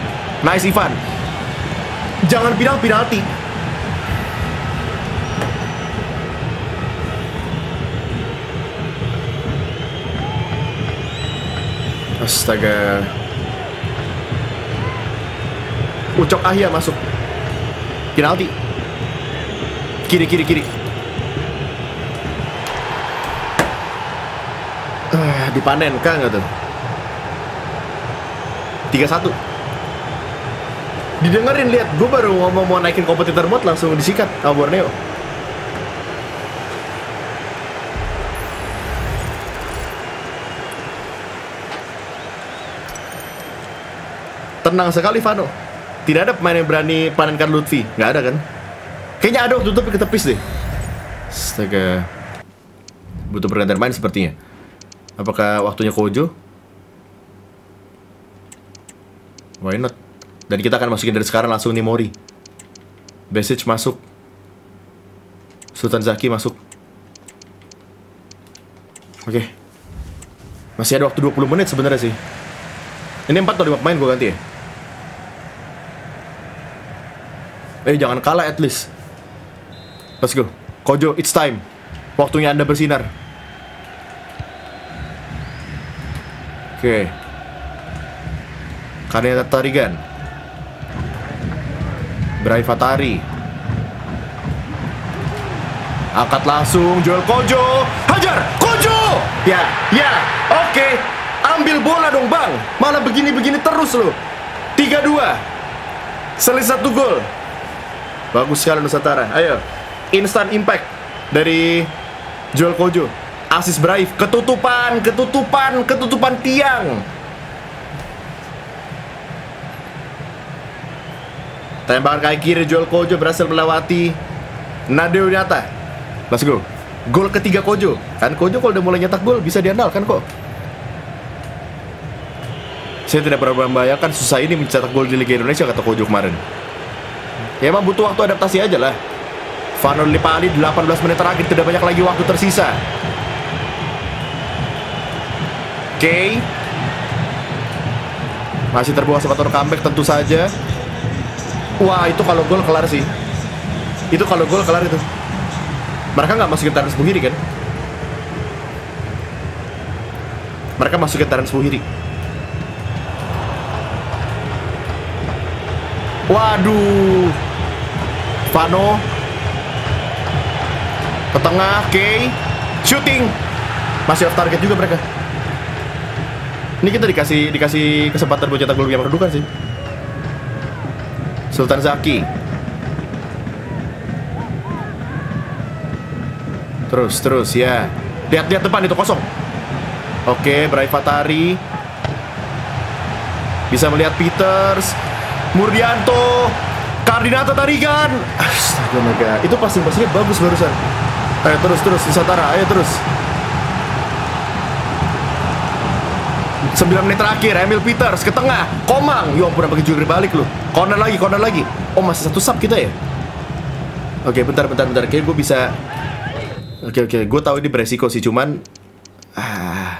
Nice Ivan. Jangan bilang penalti. Astaga. Ucok Ahya masuk. Penalti. Kiri, kiri, kiri. Ah, dipanen kah nggak tuh? tiga satu. Didengerin, lihat. Gue baru ngomong mau naikin kompetitor mode langsung disikat sama Borneo. Tenang sekali Vano. Tidak ada pemain yang berani panenkan Lutfi. Nggak ada kan? Kayaknya ada waktu itu tapi ketepis deh. Astaga. Butuh pergantian main sepertinya. Apakah waktunya Kojo? Why not? Dan kita akan masukin dari sekarang langsung nih Mori. Besic masuk. Sultan Zaki masuk. Oke. Okay. Masih ada waktu dua puluh menit sebenarnya sih. Ini empat atau lima pemain gue ganti ya? Eh jangan kalah at least. Let's go. Kojo, it's time. Waktunya Anda bersinar. Oke. Okay. Kaneta Tarigan. Brai Fatari. Angkat langsung Joel Kojo. Hajar Kojo. Ya, ya. Oke. Okay. Ambil bola dong bang. Malah begini-begini terus loh. tiga dua. Selisih satu gol. Bagus sekali Nusantara. Ayo. Instant impact dari Joel Kojo. Asis Braif. Ketutupan, ketutupan, ketutupan tiang. Tembakan kaki kiri Joel Kojo berhasil melewati Nadeo Nyata. Let's go. Gol ketiga Kojo. Kan Kojo kalau udah mulai nyetak gol bisa diandalkan kok. Saya tidak pernah membayangkan susah ini mencetak gol di Liga Indonesia, kata Kojo kemarin. Ya emang butuh waktu adaptasi aja lah. Vano Lipali delapan belas menit terakhir, tidak banyak lagi waktu tersisa. Oke. Okay. Masih terbawa sepator comeback tentu saja. Wah itu kalau gol kelar sih. Itu kalau gol kelar itu. Mereka nggak masukin Terence Buhiri kan? Mereka masukin Terence Buhiri. Waduh. Vano ke tengah, Kay shooting. Masih off target juga mereka. Ini kita dikasih dikasih kesempatan buat cetak gol yang merdukan sih. Sultan Zaki. Terus, terus ya. Lihat-lihat depan itu kosong. Oke, Brai Fatari. Bisa melihat Peters. Murdianto. Kardinata Tarigan. Astaga, itu passing-passingnya bagus barusan. Ayo terus, terus Nusantara, ayo terus. sembilan menit terakhir, Emil Peters ke tengah, Komang. Yo ampun, pakai jungkir balik lu. Corner lagi, corner lagi. Oh, masih satu sub kita ya? Oke, bentar, bentar, bentar. Kayak gue bisa. Oke, oke. Gue tahu ini beresiko sih, cuman ah.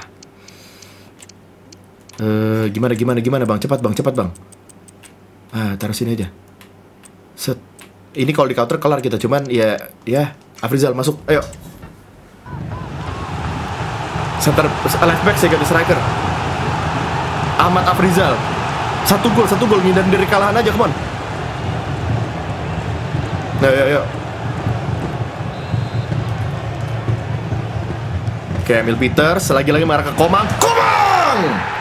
Uh, gimana, gimana, gimana bang? Cepat bang, cepat bang. Ah, taruh sini aja. Set. Ini kalau di counter kelar kita, cuman ya, ya. Afrizal masuk, ayo. Center, left back saya ganti striker. Ahmad Afrizal. Satu gol, satu gol. Ngindarin dari kalahan aja, come on. Ayo, ayo, ayo. Oke, Emil Peters. Lagi-lagi marah ke Komang. Komang!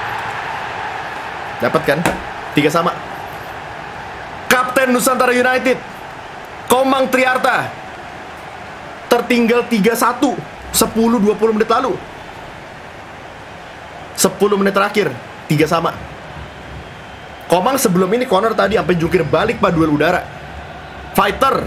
Dapat kan? Tiga sama. Kapten Nusantara United, Komang Triarta. Tertinggal tiga satu. sepuluh dua puluh menit lalu. sepuluh menit terakhir. Tiga sama. Komang sebelum ini corner tadi sampai jungkir balik pak, duel udara. Fighter.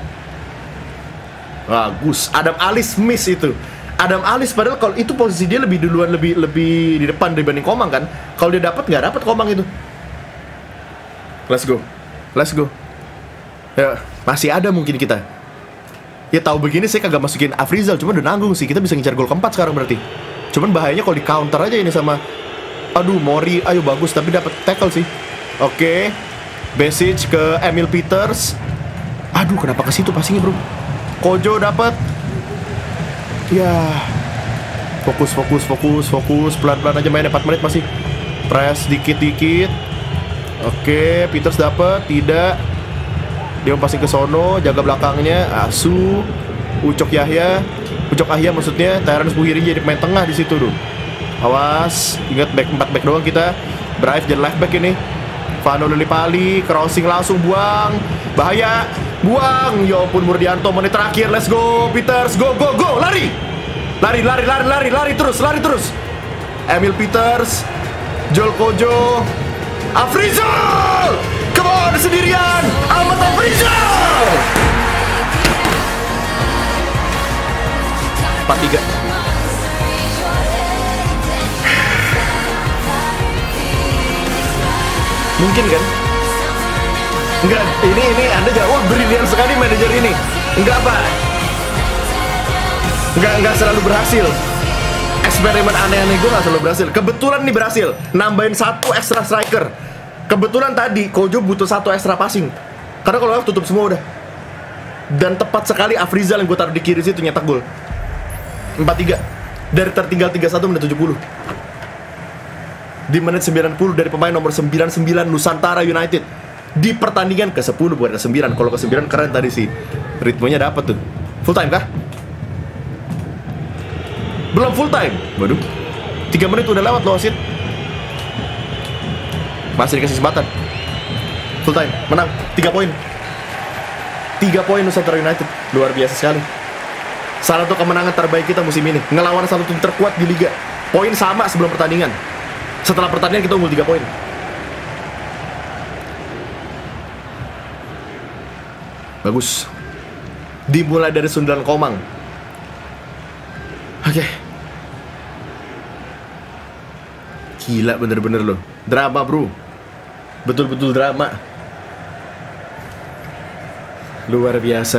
Bagus. Adam Alis miss itu. Adam Alis padahal kalau itu posisi dia lebih duluan, lebih lebih di depan dibanding Komang kan. Kalau dia dapat nggak dapat Komang itu. Let's go. Let's go. Ya, masih ada mungkin kita. Ya tahu begini saya kagak masukin Afrizal, cuma udah nanggung sih. Kita bisa ngincar gol keempat sekarang berarti. Cuman bahayanya kalau di counter aja ini sama. Aduh, Mori, ayo bagus tapi dapat tackle sih. Oke. Besic ke Emil Peters. Aduh, kenapa ke situ passingnya, bro? Kojo dapat. Ya. Fokus, fokus, fokus, fokus. Pelan-pelan aja mainnya, empat menit masih. Press dikit-dikit. Oke, Peters dapat, tidak. Dia mau passing ke sono, jaga belakangnya. Asu, Ucok Yahya, Ucok Ahya maksudnya. Terence Buhiri jadi pemain tengah di situ tuh. Awas, ingat back empat back doang kita. Brave jadi left back ini. Vano Lillipali, crossing langsung buang. Bahaya, buang. Ya ampun Murdianto, menit terakhir. Let's go, Peters, go go go, lari. Lari lari lari lari lari terus, lari terus. Emil Peters, Joel Kojo, Afrizal. Come on, sendirian. Ahmad Afrizal. empat tiga. Mungkin kan? Enggak, ini ini Anda jawab, wah brilian sekali manajer ini. Enggak Pak. Enggak enggak selalu berhasil. Eksperimen aneh-aneh gue gak selalu berhasil. Kebetulan nih berhasil, nambahin satu extra striker. Kebetulan tadi Kojo butuh satu extra passing. Karena kalau tutup semua udah. Dan tepat sekali Afrizal yang gue taruh di kiri situ nyetak gol. empat tiga. Dari tertinggal tiga satu menit tujuh puluh. Di menit sembilan puluh dari pemain nomor sembilan puluh sembilan Nusantara United. Di pertandingan ke sepuluh bukan ke sembilan. Kalau ke sembilan keren tadi sih. Ritmenya dapat tuh. Full time kah? Belum full time. Waduh. tiga menit udah lewat loh wasit. Masih dikasih kesempatan. Full time, menang tiga poin. tiga poin Nusantara United. Luar biasa sekali. Salah satu kemenangan terbaik kita musim ini. Ngelawan satu tim terkuat di liga. Poin sama sebelum pertandingan. Setelah pertandingan kita unggul tiga poin. Bagus. Dimulai dari sundulan Komang. Oke. Okay. Gila bener-bener loh. Drama bro. Betul-betul drama. Luar biasa.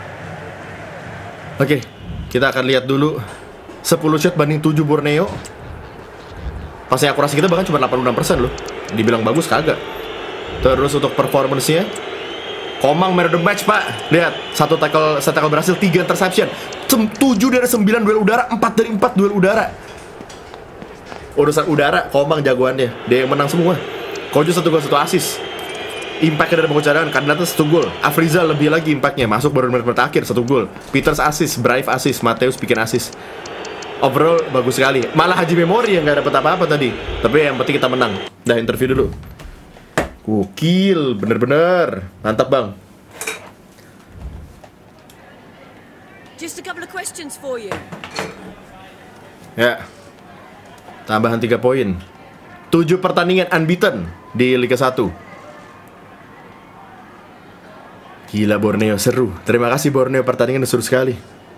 Oke, okay. Kita akan lihat dulu sepuluh shot banding tujuh Borneo. Pasnya akurasi kita bahkan cuma delapan puluh enam persen loh. Dibilang bagus kagak. Terus untuk performance-nya Komang man of the match pak. Lihat, satu tackle, satu tackle berhasil, tiga interception, tujuh dari sembilan duel udara, empat dari empat duel udara. Urusan udara, Komang jagoannya. Dia yang menang semua. Kojo satu gol, satu assist. Impact-nya dari bangku cadangan, kandidatnya satu gol. Afrizal lebih lagi impact-nya, masuk baru menit terakhir, satu gol. Peters assist, Brave assist, Mateus bikin assist. Overall bagus sekali. Malah Haji Memori yang gak dapet apa-apa tadi. Tapi yang penting kita menang. Dah interview dulu. Gokil, bener-bener. Mantap bang. Just a couple of questions for you. Ya. Tambahan tiga poin. tujuh pertandingan unbeaten di Liga satu. Gila Borneo, seru. Terima kasih Borneo, pertandingan seru sekali.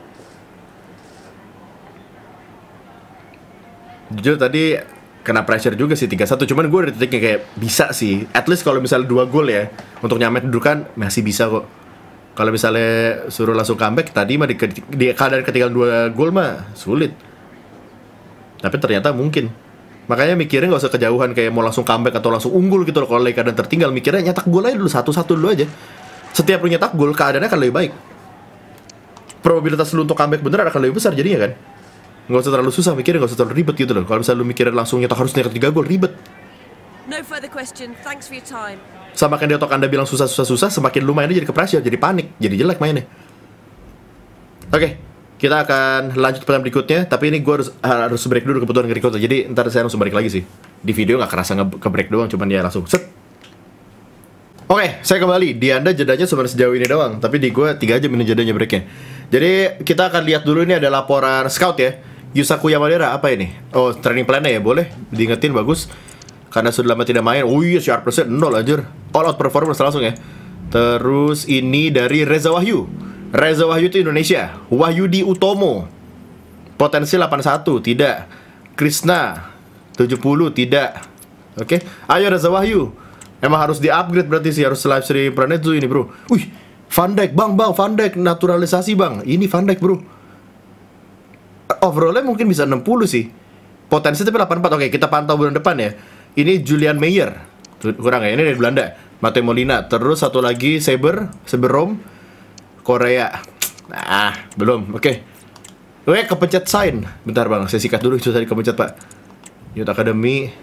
Jujur tadi kena pressure juga sih tiga satu. Cuman gue dari titiknya kayak bisa sih. At least kalau misalnya dua gol ya, untuk nyamain kedudukan masih bisa kok. Kalau misalnya suruh langsung comeback, tadi mah di, di keadaan ketinggalan dua gol mah sulit. Tapi ternyata mungkin. Makanya mikirnya gak usah kejauhan kayak mau langsung comeback atau langsung unggul gitu loh. Kalau lagi keadaan tertinggal, mikirnya nyetak gol aja dulu, satu-satu dulu aja. Setiap lu nyetak gol, keadaannya akan lebih baik. Probabilitas lu untuk comeback bener akan lebih besar jadinya kan. Gak usah terlalu susah mikirnya, gak usah terlalu ribet gitu loh. Kalau misalnya lu mikirnya langsung nyetak harus nyetak tiga gol, ribet. No further question. Thanks for your time. Sama kan di otak Anda bilang susah-susah-susah, semakin lu mainnya jadi ke pressure, jadi panik, jadi jelek mainnya. Oke, okay, kita akan lanjut pertanyaan berikutnya. Tapi ini gue harus, harus break dulu kebetulan nge-record. Jadi ntar saya langsung balik lagi sih. Di video gak kerasa nge-break doang, cuman dia langsung set. Oke, okay, saya kembali. Di Anda jedanya cuma sejauh ini doang, tapi di gue tiga jam ini jedanya breaknya. Jadi kita akan lihat dulu, ini ada laporan scout ya. Yusaku Yamadera, apa ini? Oh, training plan-nya ya, boleh diingetin, bagus. Karena sudah lama tidak main. Oh iya, sharpness-nya nol anjir. All out performance langsung ya. Terus ini dari Reza Wahyu. Reza Wahyu itu Indonesia. Wahyudi Utomo, potensi delapan puluh satu, tidak. Krishna tujuh puluh, tidak. Oke, okay. Ayo Reza Wahyu. Emang harus di-upgrade berarti sih, harus live stream Planet Zoo ini bro. Wih, Van Dijk, bang, bang, Van Dijk naturalisasi bang. Ini Van Dijk bro. Overallnya mungkin bisa enam puluh sih. Potensi tapi delapan puluh empat. Oke, kita pantau bulan depan ya. Ini Julian Meyer, kurang ya, ini dari Belanda. Matteo Molina, terus satu lagi Saber, Saberom, Korea. Nah, belum, oke. Oke, kepencet sign. Bentar bang, saya sikat dulu, itu tadi kepencet pak. Youth Academy.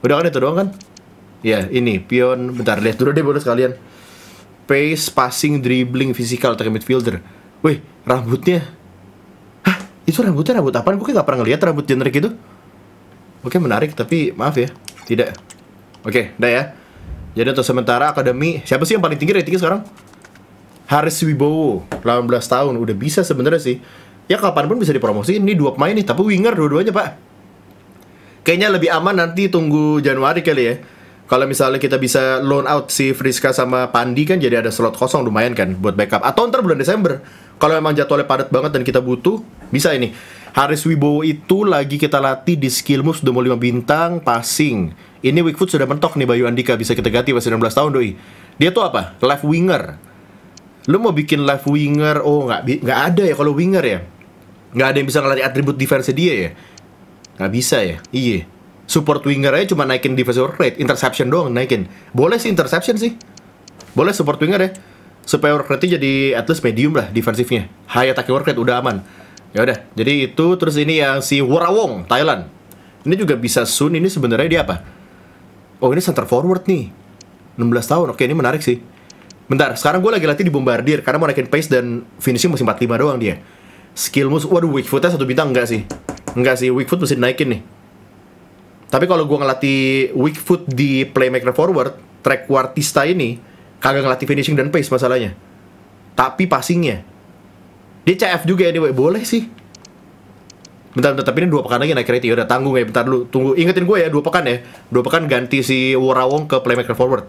Udah kan itu doang kan? Ya, ini pion. Bentar, lihat dulu deh bonus kalian. Pace, passing, dribbling, physical, attack midfielder. Wih, rambutnya. Hah? Itu rambutnya rambut apaan? Gue kayak gak pernah ngeliat rambut generik itu. Oke, menarik, tapi maaf ya. Tidak. Oke, udah ya. Jadi untuk sementara akademi, siapa sih yang paling tinggi ratingnya sekarang? Haris Wibowo, delapan belas tahun. Udah bisa sebenarnya sih. Ya kapanpun bisa dipromosi. Ini dua pemain nih, tapi winger dua-duanya, Pak. Kayaknya lebih aman nanti tunggu Januari kali ya. Kalau misalnya kita bisa loan out si Friska sama Pandi kan, jadi ada slot kosong lumayan kan buat backup. Atau ntar bulan Desember, kalau memang jadwalnya padat banget dan kita butuh, bisa ini. Haris Wibowo itu lagi kita latih di skill moves, udah mau lima bintang, passing. Ini weak foot sudah mentok nih, Bayu Andika, bisa kita ganti, masih enam belas tahun doi. Dia tuh apa? Left winger. Lu mau bikin left winger, oh nggak nggak ada ya kalau winger ya. Nggak ada yang bisa ngelatih atribut defense dia ya. Nggak bisa ya, iya. Support winger aja cuma naikin defensive work rate, interception doang naikin. Boleh sih interception sih. Boleh support winger ya. Supaya work rate-nya jadi at least medium lah defensifnya. High attacking work rate udah aman. Ya udah, jadi itu. Terus ini yang si Worawong, Thailand. Ini juga bisa soon. Ini sebenarnya dia apa? Oh, ini center forward nih. enam belas tahun. Oke, ini menarik sih. Bentar, sekarang gue lagi latih di Bombardier karena mau naikin pace dan finishing masih empat puluh lima doang dia. Skill moves, waduh, weak foot-nya satu bintang enggak sih? Enggak sih, weak foot mesti naikin nih. Tapi kalau gue ngelatih weak foot di playmaker forward, trequartista ini kagak ngelatih finishing dan pace masalahnya. Tapi passingnya. Dia C F juga anyway, boleh sih. Bentar, bentar, tapi ini dua pekan lagi naik rating. Udah tanggung ya, bentar dulu. Tunggu, ingetin gue ya, dua pekan ya. Dua pekan ganti si Worawong ke playmaker forward.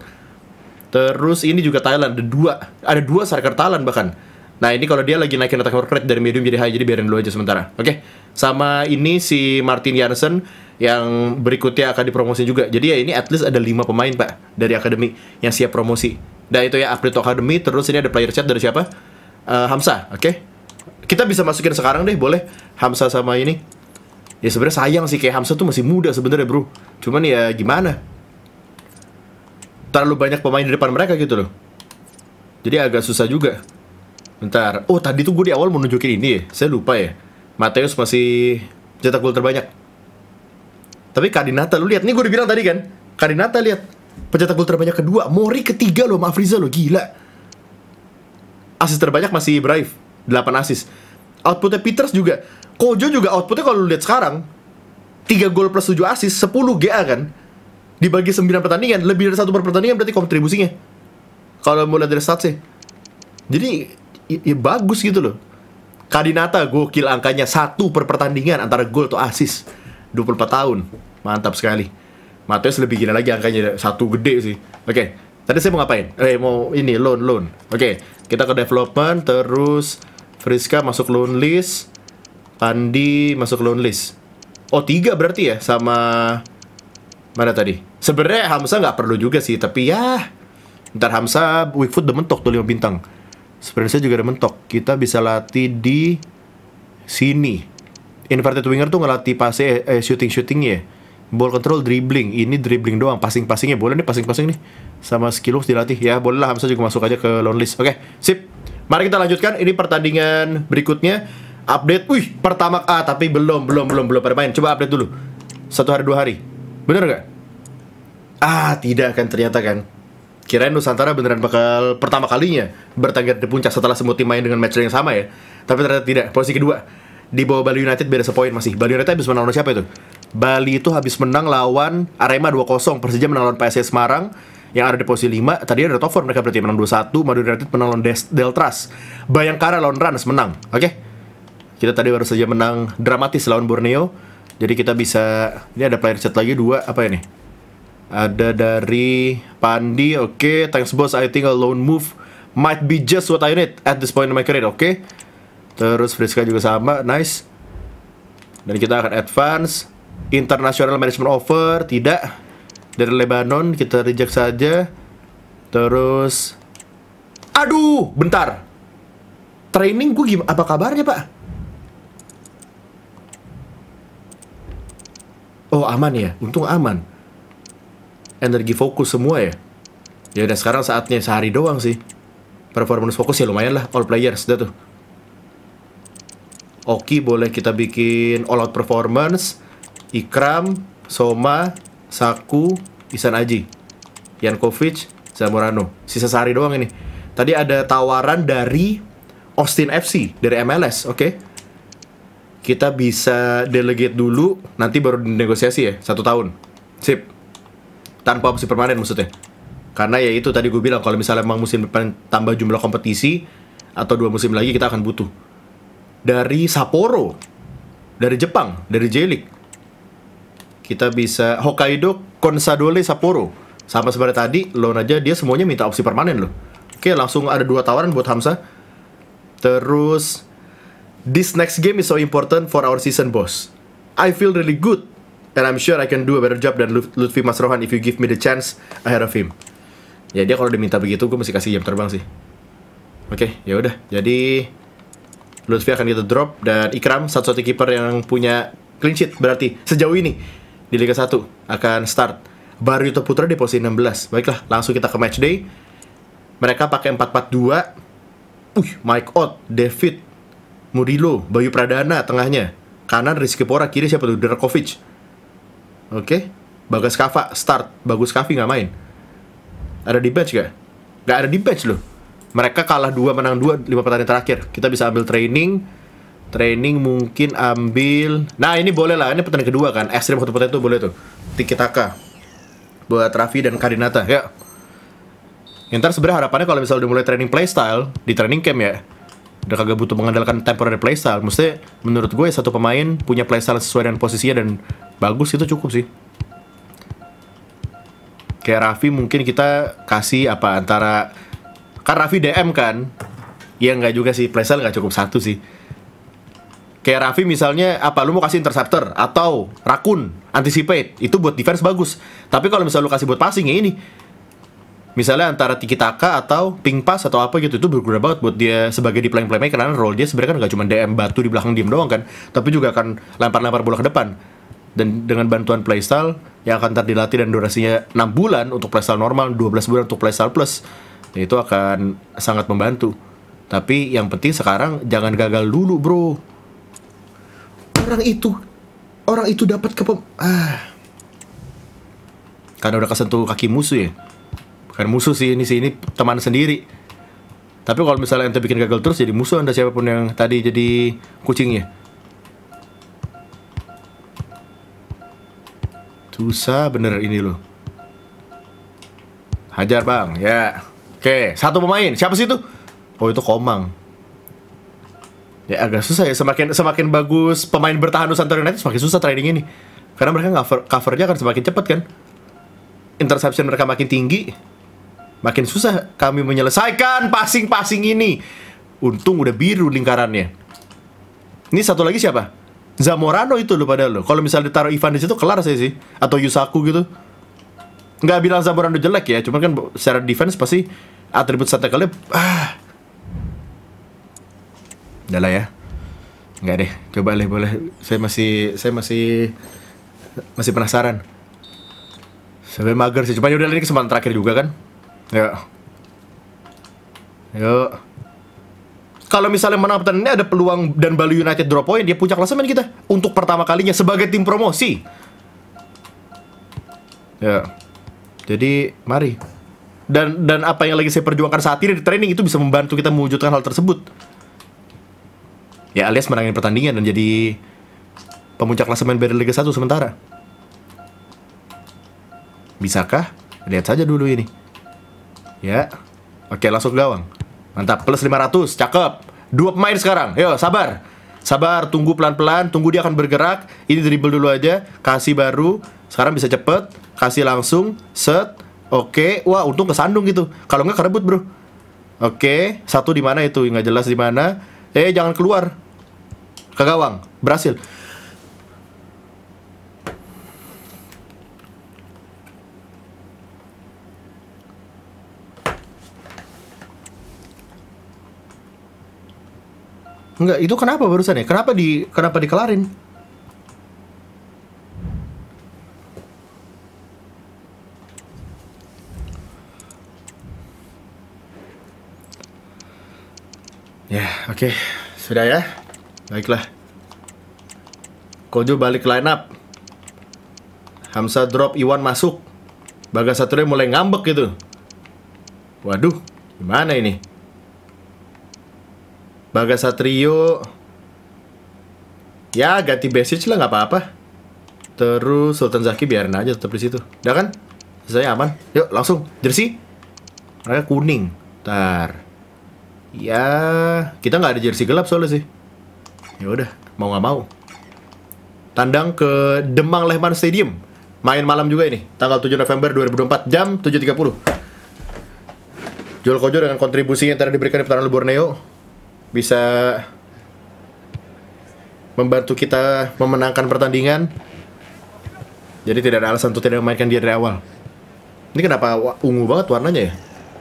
Terus ini juga Thailand, ada dua. Ada dua striker Thailand bahkan. Nah ini kalau dia lagi naikin attack work rate dari medium jadi high, jadi biarin dulu aja sementara. Oke, okay. Sama ini si Martin Jansen yang berikutnya akan dipromosi juga. Jadi ya ini at least ada lima pemain Pak dari akademi yang siap promosi. Dan itu ya update akademi. Terus ini ada player chat dari siapa? Uh, Hamsa, oke okay. Kita bisa masukin sekarang deh, boleh. Hamsa sama ini. Ya sebenarnya sayang sih, kayak Hamsa tuh masih muda sebenarnya bro. Cuman ya gimana, terlalu banyak pemain di depan mereka gitu loh. Jadi agak susah juga. Bentar, oh tadi tuh gue di awal mau nunjukin ini ya. Saya lupa ya, Mateus masih cetak gol terbanyak. Tapi Kadinata, lu lihat, nih gue udah bilang tadi kan, Kadinata lihat, pencetak gol terbanyak kedua, Mori ketiga loh, Mafriza loh, gila. Asis terbanyak masih Brave, delapan asis. Outputnya Peters juga, Kojo juga outputnya kalau lu lihat sekarang tiga gol plus tujuh asis, sepuluh G A kan. Dibagi sembilan pertandingan, lebih dari satu per pertandingan berarti kontribusinya. Kalau mulai dari statsnya. Jadi ya, ya bagus gitu loh. Kadinata gokil angkanya, satu per pertandingan antara gol atau asis. Dua puluh empat tahun, mantap sekali. Mateus lebih gila lagi angkanya, satu gede sih. Oke, okay. Tadi saya mau ngapain? Eh mau ini loan loan. Oke, okay. Kita ke development. Terus Friska masuk loan list, Pandi masuk loan list. Oh tiga berarti ya, sama mana tadi? Sebenarnya Hamsa nggak perlu juga sih, tapi ya ntar Hamsa weak foot udah mentok tuh lima bintang. Sebenarnya juga udah mentok. Kita bisa latih di sini. Inverted winger tuh ngelatih passe, eh, shooting-shootingnya ya. Ball control, dribbling. Ini dribbling doang, passing-passingnya. Boleh nih passing-passing nih. Sama skill moves dilatih. Ya boleh lah, Hamsa juga masuk aja ke loan list. Oke, sip. Mari kita lanjutkan. Ini pertandingan berikutnya. Update, wih, pertama, ah tapi belum, belum, belum, belum pada main. Coba update dulu. Satu hari, dua hari. Bener nggak? Ah, tidak kan ternyata kan. Kirain Nusantara beneran bakal pertama kalinya bertengger di puncak setelah semua tim main dengan match yang sama ya. Tapi ternyata tidak. Posisi kedua di bawah Bali United, beda sepoin masih. Bali United habis menang lawan siapa itu? Bali itu habis menang lawan Arema dua kosong. Persija menang lawan P S S Semarang yang ada di posisi lima. Tadi ada top four, mereka berarti menang dua satu. Madura United menang lawan Des Deltras. Bayangkara lawan Rans menang. Oke, okay? Kita tadi baru saja menang dramatis lawan Borneo. Jadi kita bisa, ini ada player chat lagi dua. Apa ini? Ada dari Pandi. Oke, okay. Thanks boss, I think a lone move might be just what I need at this point in my career. Oke, okay. Terus Friska juga sama, nice. Dan kita akan advance. International management offer, tidak. Dari Lebanon, kita reject saja. Terus, aduh, bentar. Training gue gimana? Apa kabarnya pak? Oh aman ya, untung aman. Energi fokus semua ya. Ya udah sekarang saatnya sehari doang sih. Performance fokus ya lumayan lah, all players dah tuh. Oki boleh kita bikin all out performance. Ikram, Soma, Saku, Ihsan Aji, Jankovic, Zamorano. Sisa sehari doang ini. Tadi ada tawaran dari Austin F C, dari M L S, oke. Okay? Kita bisa delegate dulu, nanti baru negosiasi ya, satu tahun. Sip. Tanpa opsi permanen maksudnya. Karena ya itu tadi gue bilang, kalau misalnya emang musim depan tambah jumlah kompetisi, atau dua musim lagi kita akan butuh. Dari Sapporo, dari Jepang, dari J-League, kita bisa Hokkaido, Consadole, Sapporo. Sama seperti tadi, loan aja dia semuanya minta opsi permanen loh. Oke, langsung ada dua tawaran buat Hamzah. Terus, this next game is so important for our season, boss. I feel really good, and I'm sure I can do a better job than Lut- Lutfi Masrohan if you give me the chance ahead of him. Ya dia kalau diminta begitu, gue mesti kasih jam terbang sih. Oke, ya udah. Jadi Lutfi akan kita drop dan Ikram satu-satunya kiper yang punya clean sheet berarti sejauh ini di Liga satu akan start. Barito Putra di posisi enam belas. Baiklah, langsung kita ke match day. Mereka pakai empat empat dua. Uh, Mike Ott, David, Murilo, Bayu Pradana tengahnya. Kanan Rizky Pora, kiri siapa tuh? Drakovic. Oke, okay. Bagas Kava start. Bagus Kavi nggak main. Ada di bench gak? Gak ada di bench loh. Mereka kalah dua menang dua lima pertandingan terakhir. Kita bisa ambil training. Training mungkin ambil. Nah ini boleh lah. Ini pertandingan kedua kan. Extreme Hot Potato boleh tuh. Tiki Taka buat Raffi dan Kadinata ya. Ntar sebenarnya harapannya kalau misalnya udah mulai training playstyle di training camp ya, udah kagak butuh mengandalkan temporary playstyle. Mesti menurut gue satu pemain punya playstyle sesuai dengan posisinya dan bagus, itu cukup sih. Kayak Raffi mungkin kita kasih apa antara, kan Raffi D M kan, ya nggak juga sih, playstyle nggak cukup satu sih. Kayak Raffi misalnya apa, lu mau kasih interceptor atau Rakun anticipate, itu buat defense bagus. Tapi kalau misalnya lu kasih buat passing ya ini, misalnya antara tiki taka atau ping pass atau apa gitu, itu berguna banget buat dia sebagai di playing playmaker. Karena role dia sebenarnya kan nggak cuma D M batu di belakang diem doang kan, tapi juga akan lempar-lempar bola ke depan. Dan dengan bantuan playstyle yang akan ntar dilatih dan durasinya enam bulan untuk playstyle normal, dua belas bulan untuk playstyle plus, ya itu akan sangat membantu. Tapi yang penting sekarang jangan gagal dulu bro. Orang itu Orang itu dapat ke pem- ah. Karena udah kesentuh kaki musuh ya. Bukan musuh sih, ini sih, ini teman sendiri. Tapi kalau misalnya ente bikin gagal terus, jadi musuh anda siapapun yang tadi jadi kucingnya. Susah bener ini loh. Hajar bang, ya. Oke, satu pemain, siapa sih itu? Oh itu Komang. Ya agak susah ya, semakin semakin bagus pemain bertahan Nusantara United, semakin susah trading ini. Karena mereka cover, covernya akan semakin cepat kan. Interception mereka makin tinggi, makin susah kami menyelesaikan passing-passing ini. Untung udah biru lingkarannya. Ini satu lagi siapa? Zamorano itu loh padahal loh. Kalau misalnya ditaruh Ivan di situ kelar saya sih. Atau Yusaku gitu. Nggak bilang Zamorano jelek ya, cuman kan secara defense pasti atribut statistikalnya ah. Udah lah ya. Nggak deh, coba deh boleh. Saya masih Saya masih Masih penasaran. Sampai mager sih, cuma yaudah ini kesempatan terakhir juga kan. Yuk. Yuk. Kalau misalnya menang pertandingan ini ada peluang dan Bali United drop point, dia puncak klasemen kita untuk pertama kalinya sebagai tim promosi. Ya. Jadi mari. Dan dan apa yang lagi saya perjuangkan saat ini di training itu bisa membantu kita mewujudkan hal tersebut. Ya alias menangin pertandingan dan jadi pemuncak klasemen dari Liga satu sementara. Bisakah? Lihat saja dulu ini. Ya. Oke, langsung gawang. Mantap, plus lima ratus, cakep. Dua pemain sekarang, yuk sabar. Sabar, tunggu pelan-pelan, tunggu dia akan bergerak. Ini dribble dulu aja, kasih baru. Sekarang bisa cepet, kasih langsung, set. Oke, wah untung kesandung gitu. Kalau nggak kerebut bro. Oke, satu di mana itu? Nggak jelas di mana. Eh, jangan keluar. Ke gawang, berhasil. Enggak, itu kenapa barusan ya? Kenapa di kenapa dikelarin? Ya, oke. Okay. Sudah ya. Baiklah. Kojo balik line up. Hamzah drop, Iwan masuk. Bagas Satrio mulai ngambek gitu. Waduh, gimana ini? Bagas Satrio, ya ganti Besic lah, nggak apa-apa. Terus Sultan Zaki biarin aja tetap di situ. Udah kan? Saya aman. Yuk langsung jersey. Mereka kuning. Ntar. Ya, kita nggak ada jersey gelap soalnya sih. Ya udah, mau nggak mau. Tandang ke Demang Lehman Stadium. Main malam juga ini, tanggal tujuh November dua ribu dua puluh empat, jam tujuh tiga puluh. Joel Kojo dengan kontribusi yang tadi diberikan di putaran Borneo bisa membantu kita memenangkan pertandingan. Jadi tidak ada alasan untuk tidak memainkan dia dari awal. Ini kenapa ungu banget warnanya ya?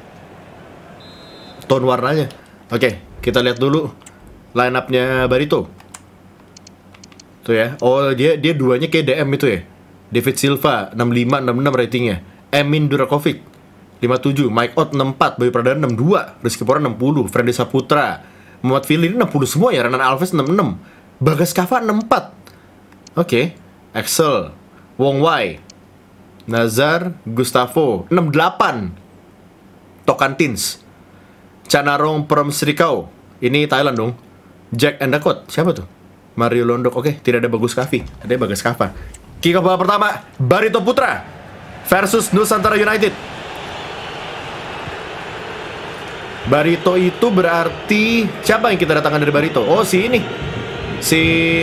Tone warnanya. Oke, kita lihat dulu line up-nya Barito. Tuh ya. Oh, dia dia duanya kayak D M itu ya. David Silva enam puluh lima enam puluh enam ratingnya. Emin Durakovic lima puluh tujuh, Mike Ott enam puluh empat, Bayu Pradana enam puluh dua, Rizky Pora enam puluh, Freddy Saputra, Muhammad Fili enam puluh semua ya, Renan Alves enam puluh enam, Bagas Kava enam puluh empat. Oke, okay. Axel, Wong Wai, Nazar, Gustavo enam puluh delapan, Tokantins, Chanarong Prom Srikau, ini Thailand dong. Jack Endakot, siapa tuh? Mario Londok, oke, okay. Tidak ada Bagus Kavi, ada Bagas Kava. Kick off babak pertama, Barito Putra versus Nusantara United. Barito itu berarti siapa yang kita datangkan dari Barito? Oh, si ini, si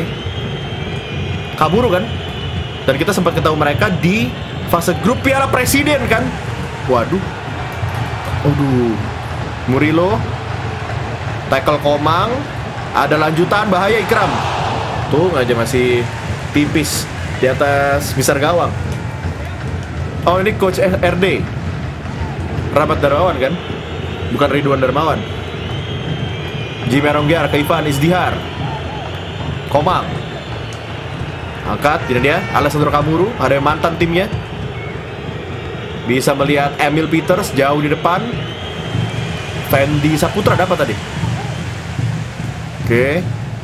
Kaburu kan? Dan kita sempat ketemu mereka di fase grup Piala Presiden kan? Waduh, aduh, Murilo, tackle Komang, ada lanjutan bahaya Ikram. Tuh aja masih tipis di atas misar gawang. Oh, ini coach R D Rahmat Darmawan kan? Bukan Ridwan Darmawan. Jimmy Ronggiar ke Ivan Isdihar. Komang angkat, tidak dia. Alessandro Kamuru, ada yang mantan timnya. Bisa melihat Emil Peters jauh di depan. Fendi Saputra dapat tadi. Oke,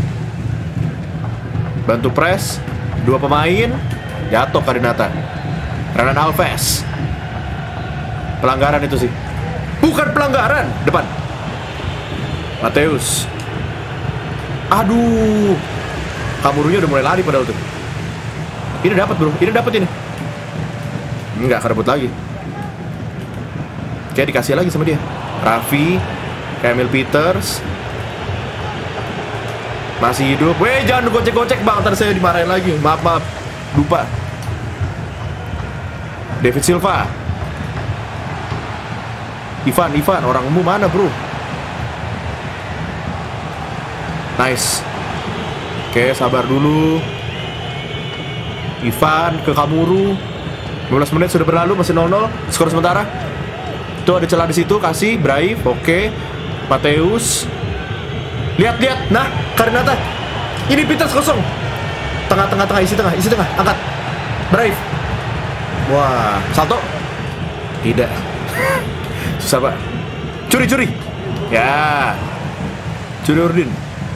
bantu press. Dua pemain jatuh Karinata. Renan Alves. Pelanggaran itu sih. Bukan pelanggaran. Depan Mateus. Aduh, Kamurunya udah mulai lari padahal tuh. Ini dapat bro, ini dapat ini. Enggak, kerebut lagi. Kayak dikasih lagi sama dia. Raffi, Emil Peters masih hidup. Weh, jangan gocek-gocek bang, ntar saya dimarahin lagi. Maaf, maaf, lupa. David Silva, Ivan, Ivan, orangmu mana bro? Nice. Oke, sabar dulu. Ivan ke Kamuru. lima belas menit sudah berlalu, masih nol nol. Skor sementara. Tuh ada celah di situ, kasih Brave. Oke, Mateus. Lihat, lihat. Nah, Karinata. Ini Peters kosong. Tengah, tengah, tengah, isi tengah, isi tengah. Angkat. Brave. Wah, salto. Tidak. Susah, Pak. Curi, curi. Ya. Curi Urdin.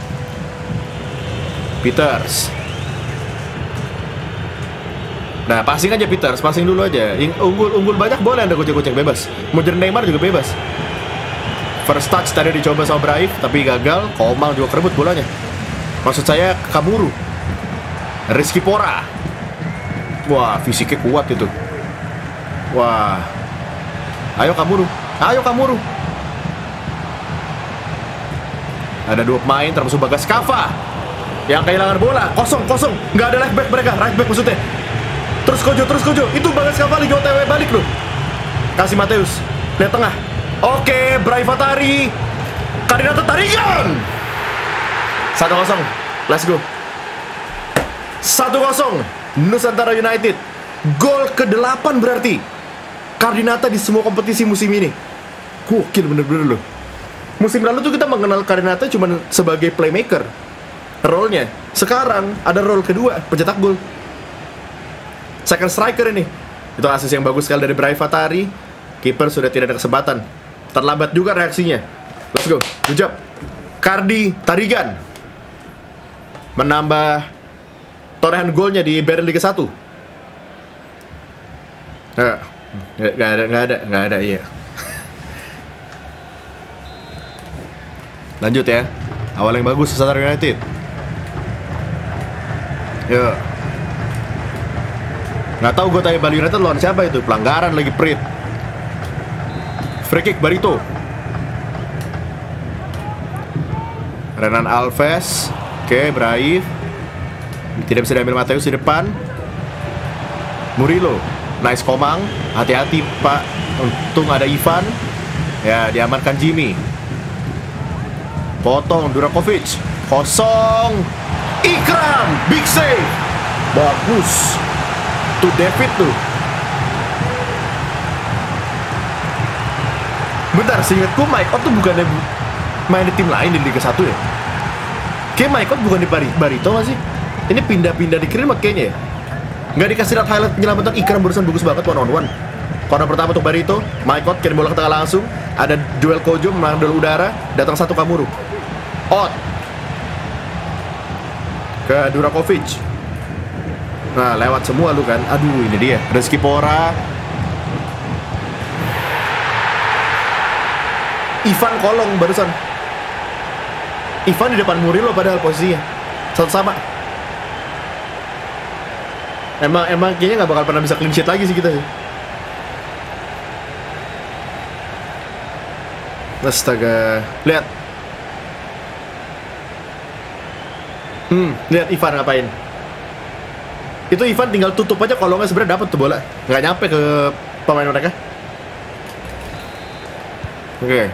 Peters. Nah, passing aja Peters, passing dulu aja. Yang unggul, unggul banyak boleh Anda gocek-gocek bebas. Mau jadi Neymar juga bebas. First touch tadi dicoba sama Brave, tapi gagal. Komang juga kerebut bolanya. Maksud saya Kamuru. Rizky Pora. Wah, fisiknya kuat itu. Wah. Ayo Kamuru. Ayo Kamuru. Ada dua pemain termasuk Bagas Kava yang kehilangan bola. Kosong, kosong. Nggak ada left back mereka. Right back maksudnya. Terus Kojo, terus Kojo. Itu Bagas Kava lagi O T W balik loh. Kasih Mateus. Lihat tengah. Oke, Braivatari. Karinata Tarigan. satu kosong. Let's go. satu kosong. Nusantara United. Gol kedelapan berarti Karinata di semua kompetisi musim ini. Gokil bener-bener loh. Musim lalu tuh kita mengenal Karinata cuma sebagai playmaker, role-nya. Sekarang ada role kedua, pencetak gol. Second striker ini. Itu asis yang bagus sekali dari Braivatari. Kiper sudah tidak ada kesempatan. Terlambat juga reaksinya. Let's go, good job. Kardi Tarigan menambah torehan golnya di Barrel Liga satu. Nggak, nggak ada, nggak ada, nggak ada, iya. Lanjut ya. Awal yang bagus Nusantara United. Yuk. Nggak tahu gue tanya Bali United lawan siapa itu. Pelanggaran lagi Prit. Free kick Barito. Renan Alves. Oke, Brave. Tidak bisa diambil Mateus di depan. Murilo. Nice Komang. Hati-hati Pak. Untung ada Ivan. Ya, diamankan Jimmy. Potong Durakovic. Kosong. Ikram. Big save. Bagus. Tuh David tuh. Bentar, seingatku Mike Ott tuh bukannya main di tim lain di Liga satu ya? Kayak Mike Ott bukan di Bari Barito gak sih? Ini pindah-pindah dikirim kayaknya ya? Nggak dikasih lihat highlight penyelamatan Ikram barusan bagus banget one on one. Corner pertama untuk Barito, Mike Ott kirim bola ke tengah langsung. Ada Joel Kojo menang dari udara, datang satu Kamuru. Ott ke Durakovic. Nah, lewat semua lu kan. Aduh, ini dia Rizky Pora. Ivan kolong barusan. Ivan di depan Murilo padahal posisinya satu sama. Emang emang kayaknya nggak bakal pernah bisa clean sheet lagi sih kita sih. Astaga, lihat. Hmm, lihat Ivan ngapain. Itu Ivan tinggal tutup aja kolongnya sebenarnya dapat tuh bola. Nggak nyampe ke pemain mereka. Oke. Okay.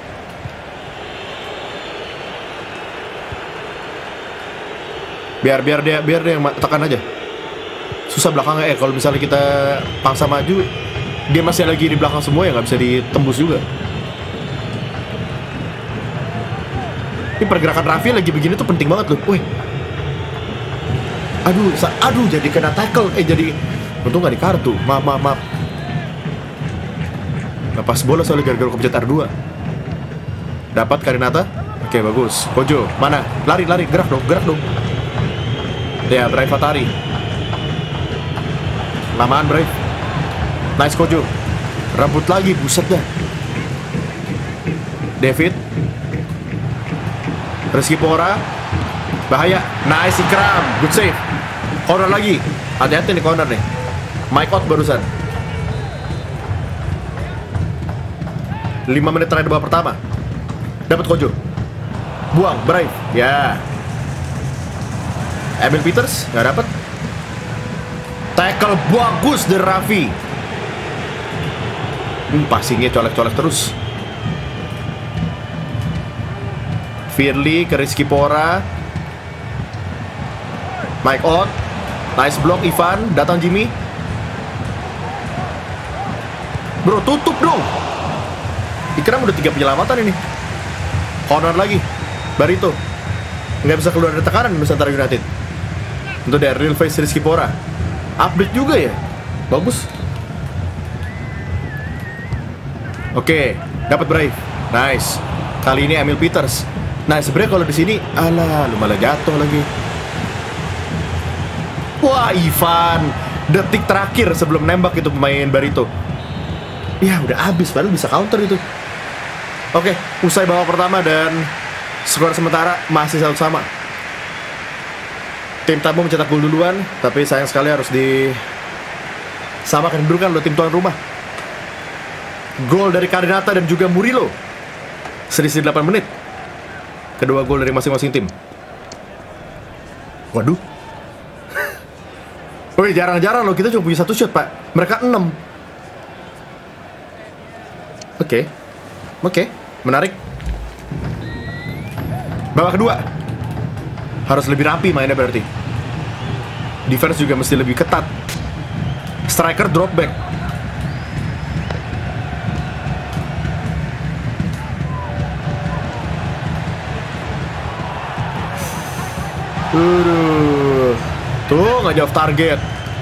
Biar biar dia biar dia yang tekan aja. Susah belakangnya eh kalau misalnya kita paksa maju, dia masih lagi di belakang semua ya nggak bisa ditembus juga. Ini pergerakan Raffi lagi begini tuh penting banget loh. Wih. Aduh, aduh jadi kena tackle. Eh jadi untung nggak di kartu. Maaf, maaf, maaf. Lepas bola soalnya gara-gara kepencet R dua. Dapat Karinata. Oke, bagus. Kojo, mana? Lari, lari, gerak dong, gerak dong. Ya, Brave Fatari. Lamaan Brave. Nice Kojo. Rambut lagi, buset dah. David. Rizky Pora. Bahaya. Nice Ikram. Good save. Corner lagi. Hati-hati nih corner nih. Mike Ott barusan. lima menit terakhir babak pertama. Dapat Kojo. Buang. Brave. Ya. Emil Peters nggak dapat. Tackle bagus dari Raffi. Hmm, passingnya colek-colek terus. Firly ke Rizky Pora. Mike Ott. Nice block Ivan. Datang Jimmy. Bro, tutup dong. Ikram udah tiga penyelamatan ini. Corner lagi. Barito. Nggak bisa keluar dari tekanan Nusantara United. Untuk dari real face Rizky Pora. Update juga ya. Bagus. Oke, dapat Brave. Nice. Kali ini Emil Peters. Nah, sebenarnya kalau di sini, alah, lu malah jatuh lagi. Wah, Ivan. Detik terakhir sebelum nembak itu pemain Barito. Ya, udah habis, padahal bisa counter itu. Oke, usai babak pertama dan skor sementara masih satu sama. Tim tamu mencetak gol duluan, tapi sayang sekali harus disamakan kedudukan oleh tim tuan rumah. Gol dari Karinata dan juga Murilo. Selisih delapan menit. Kedua gol dari masing-masing tim. Waduh. Woi, jarang-jarang loh kita cuma punya satu shot, Pak. Mereka enam. Oke. Oke, menarik. Babak kedua. Harus lebih rapi mainnya berarti. Defense juga mesti lebih ketat. Striker drop back. Aduh. Tuh, nggak jauh target.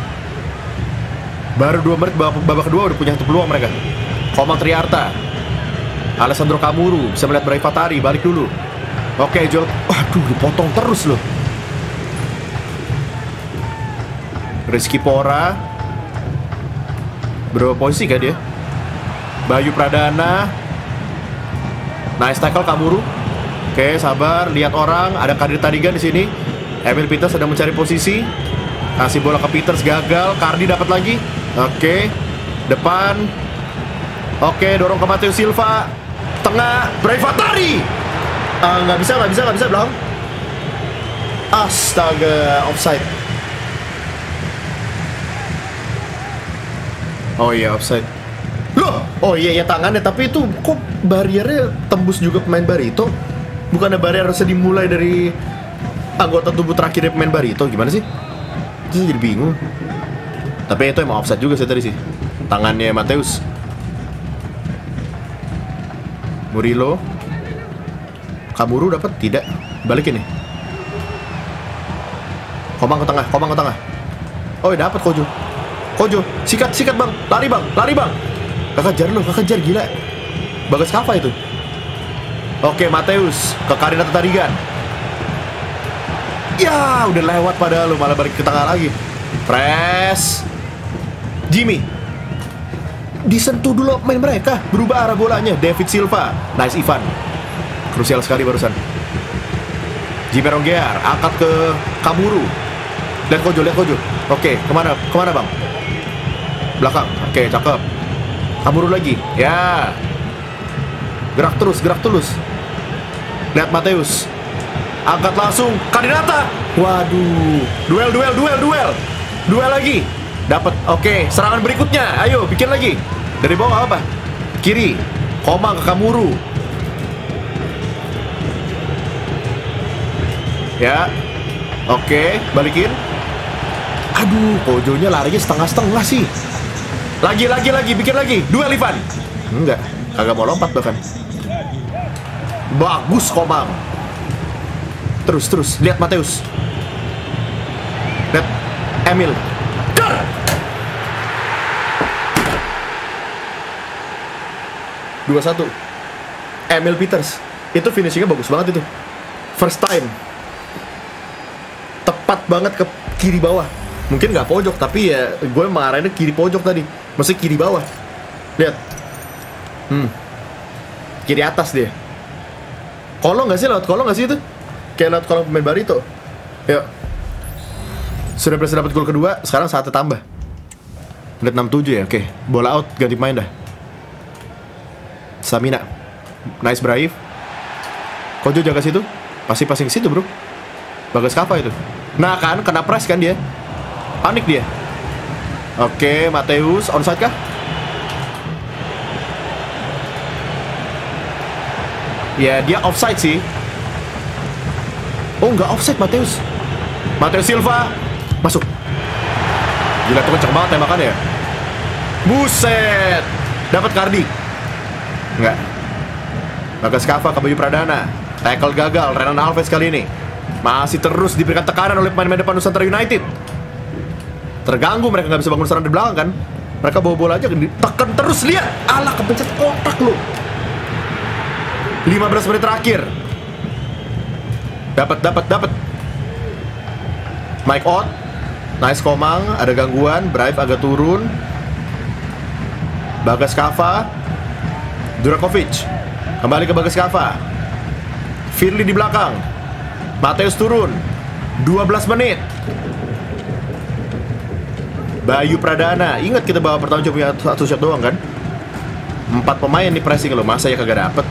Baru dua menit babak, babak kedua udah punya satu peluang mereka. Komang Triarta. Alessandro Kamuru bisa melihat Brave Fatari, balik dulu. Oke, Joel. Waduh, dipotong terus loh. Rizky Pora. Berapa posisi kan dia? Bayu Pradana. Nice tackle Kamuru. Oke, sabar, lihat orang, ada Kadir Tarigan di sini. Emil Peters sedang mencari posisi. Kasih bola ke Peters, gagal. Cardi dapat lagi. Oke. Depan. Oke, dorong ke Matteo Silva. Tengah, Brave Atari. Ah, nggak bisa, nggak bisa, nggak bisa belakang. Astaga, offside. Oh iya, offside. Loh, oh iya ya tangannya, tapi itu kok bariernya tembus juga pemain Barito? Bukannya barrier harusnya dimulai dari anggota tubuh terakhirnya pemain Barito? Gimana sih? Itu jadi bingung. Tapi itu emang offside juga sih tadi sih. Tangannya Mateus. Murilo. Kamuru dapat tidak? Balikin nih. Komang ke tengah, Komang ke tengah. Oh, dapat Kojo. Kojo, sikat, sikat bang, lari bang, lari bang. Kakak jar lo, kakak jar gila. Bagas Kava itu. Oke, Mateus ke Karinata Tarigan. Ya, udah lewat padahal lu, malah balik ke tengah lagi. Press. Jimmy. Disentuh dulu main mereka, berubah arah bolanya. David Silva, nice Ivan. Krusial sekali barusan. Jimmy Rongear, angkat ke Kamuru. Lihat Kojo, lihat Kojo. Oke, kemana, kemana bang? Belakang, oke, cakep. Kamuru lagi, ya. Gerak terus, gerak terus. Lihat Mateus. Angkat langsung, Karinata. Waduh, duel, duel, duel, duel. Duel lagi. Dapat, oke, serangan berikutnya. Ayo, bikin lagi. Dari bawah apa? Kiri, Komang ke Kamuru. Ya, oke, balikin. Aduh, Kojonya larinya setengah-setengah sih. Lagi, lagi, lagi, bikin lagi. Duel Ivan. Enggak, kagak mau lompat bahkan. Bagus Komang. Terus, terus, lihat Mateus. Lihat Emil. Dar! dua satu. Emil Peters. Itu finishingnya bagus banget itu. First time. Tepat banget ke kiri bawah. Mungkin nggak pojok, tapi ya gue marahinnya kiri pojok tadi. Maksudnya kiri bawah. Lihat. Hmm. Kiri atas dia. Kolong nggak sih, lewat kolong nggak sih itu? Kayak lewat kolong pemain Barito. Yuk. Sudah berhasil dapat gol kedua, sekarang saatnya tambah. Menit enam puluh tujuh ya, oke. Bola out, ganti pemain dah. Samina. Nice Brave. Kojo jaga situ. Pasti passing situ bro. Bagas Kava itu. Nah kan, kena press kan dia. Panik dia. Oke, Mateus, onside kah? Ya, dia offside sih. Oh, nggak offside Mateus. Matteo Silva masuk. Gila tuh kenceng banget tembakannya ya. Buset. Dapat Cardi. Enggak. Bagas Kava ke Bayu Pradana. Tackle gagal, Renan Alves kali ini. Masih terus diberikan tekanan oleh pemain-pemain depan Nusantara United. Terganggu, mereka nggak bisa bangun serangan di belakang kan. Mereka bawa bola aja, tekan terus, lihat. Alah, kepencet kotak lu. lima belas menit terakhir. Dapat, dapat, dapat. Mike Ott. Nice Komang, ada gangguan. Brave agak turun. Bagas Kava. Durakovic. Kembali ke Bagas Kava. Firly di belakang. Mateus turun. dua belas menit. Bayu Pradana. Ingat kita bawa pertama cuma punya satu shot doang kan. Empat pemain nih pressing lo. Masa ya kagak dapet.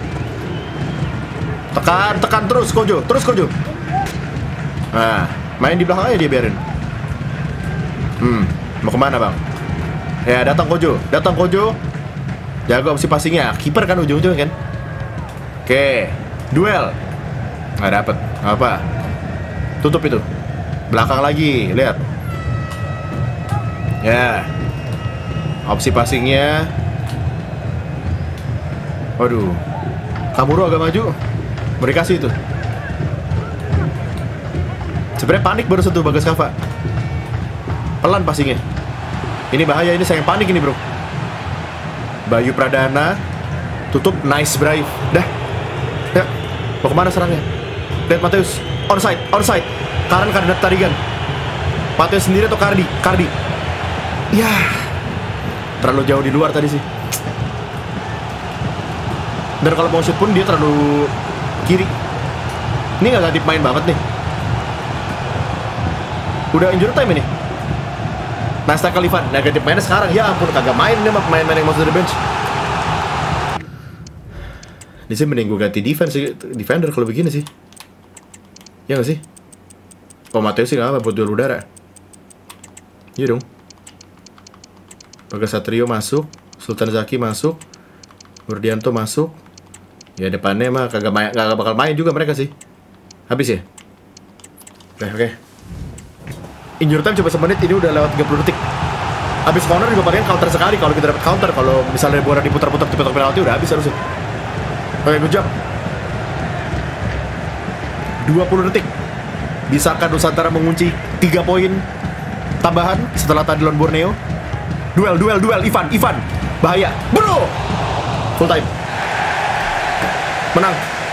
Tekan, tekan terus Kojo. Terus Kojo. Nah, main di belakang aja dia biarin. Hmm, mau kemana bang? Ya datang Kojo. Datang Kojo. Jago opsi passingnya. Kiper kan ujung-ujungnya kan. Oke. Duel. Nggak dapet. Apa? Tutup itu. Belakang lagi. Lihat. Ya. Opsi passingnya. Waduh. Kamuru agak maju. Mereka kasih itu. Sebenarnya panik baru sentuh Bagas Kava. Pelan passingnya. Ini bahaya, ini saya yang panik ini bro. Bayu Pradana. Tutup, nice Brave. Dah. Ya. Mau kemana serangnya? Lihat Mateus. Onside, onside. Kanan Karinata Tarigan. Mateus sendiri atau Cardi? Cardi. Ya. terlalu jauh di luar tadi sih. Dan kalau mau shoot pun dia terlalu kiri. Ini nggak ganti main banget nih. Udah injury time ini. Nice tackle Ivan. Nah ganti mainnya sekarang. Ya ampun kagak main nih mah pemain-pemain yang masuk dari bench. Di sini mending gue ganti defense defender kalau begini sih. Ya nggak sih? Oh Mateo sih nggak apa buat duel udara. Iya dong. Bagas Satrio masuk, Sultan Zaki masuk, Murdianto masuk. Ya depannya mah kagak main, kagak bakal main juga mereka sih. Habis ya? Oke oke. Injury time coba semenit, ini udah lewat tiga puluh detik. Habis corner juga paling counter sekali kalau kita dapat counter. Kalau misalnya bola diputar-putar cepet penalti udah habis harusnya. Oke, good job. dua puluh detik. Bisakah Nusantara mengunci tiga poin tambahan setelah tadi lawan Borneo? Duel, duel, duel, Ivan, Ivan. Bahaya. Bro. Full time. Menang.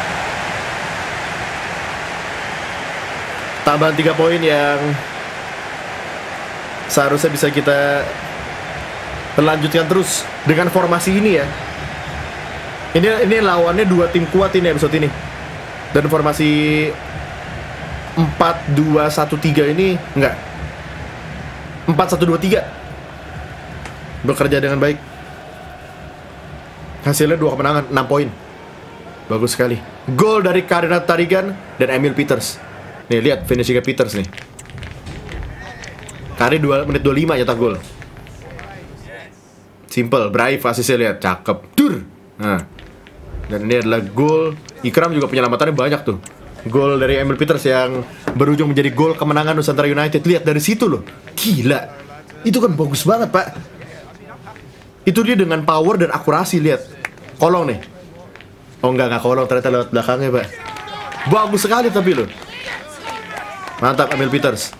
Tambahan tiga poin yang seharusnya bisa kita lanjutkan terus dengan formasi ini ya. Ini ini lawannya dua tim kuat ini episode ini. Dan formasi empat dua satu tiga ini enggak. empat satu dua tiga. Bekerja dengan baik. Hasilnya dua kemenangan, enam poin. Bagus sekali. Gol dari Karina Tarigan dan Emil Peters. Nih lihat finishingnya Peters nih. Kari dua menit dua puluh lima nyetak gol. Simple, Brave asisnya lihat, cakep. Dur. Nah. Dan ini adalah gol. Ikram juga penyelamatannya banyak tuh. Gol dari Emil Peters yang berujung menjadi gol kemenangan Nusantara United. Lihat dari situ loh. Gila. Itu kan bagus banget, Pak. Itu dia dengan power dan akurasi, lihat. Kolong nih. Oh enggak, enggak kolong, ternyata lewat belakangnya, Pak. Bagus sekali tapi loh. Mantap Emil Peters.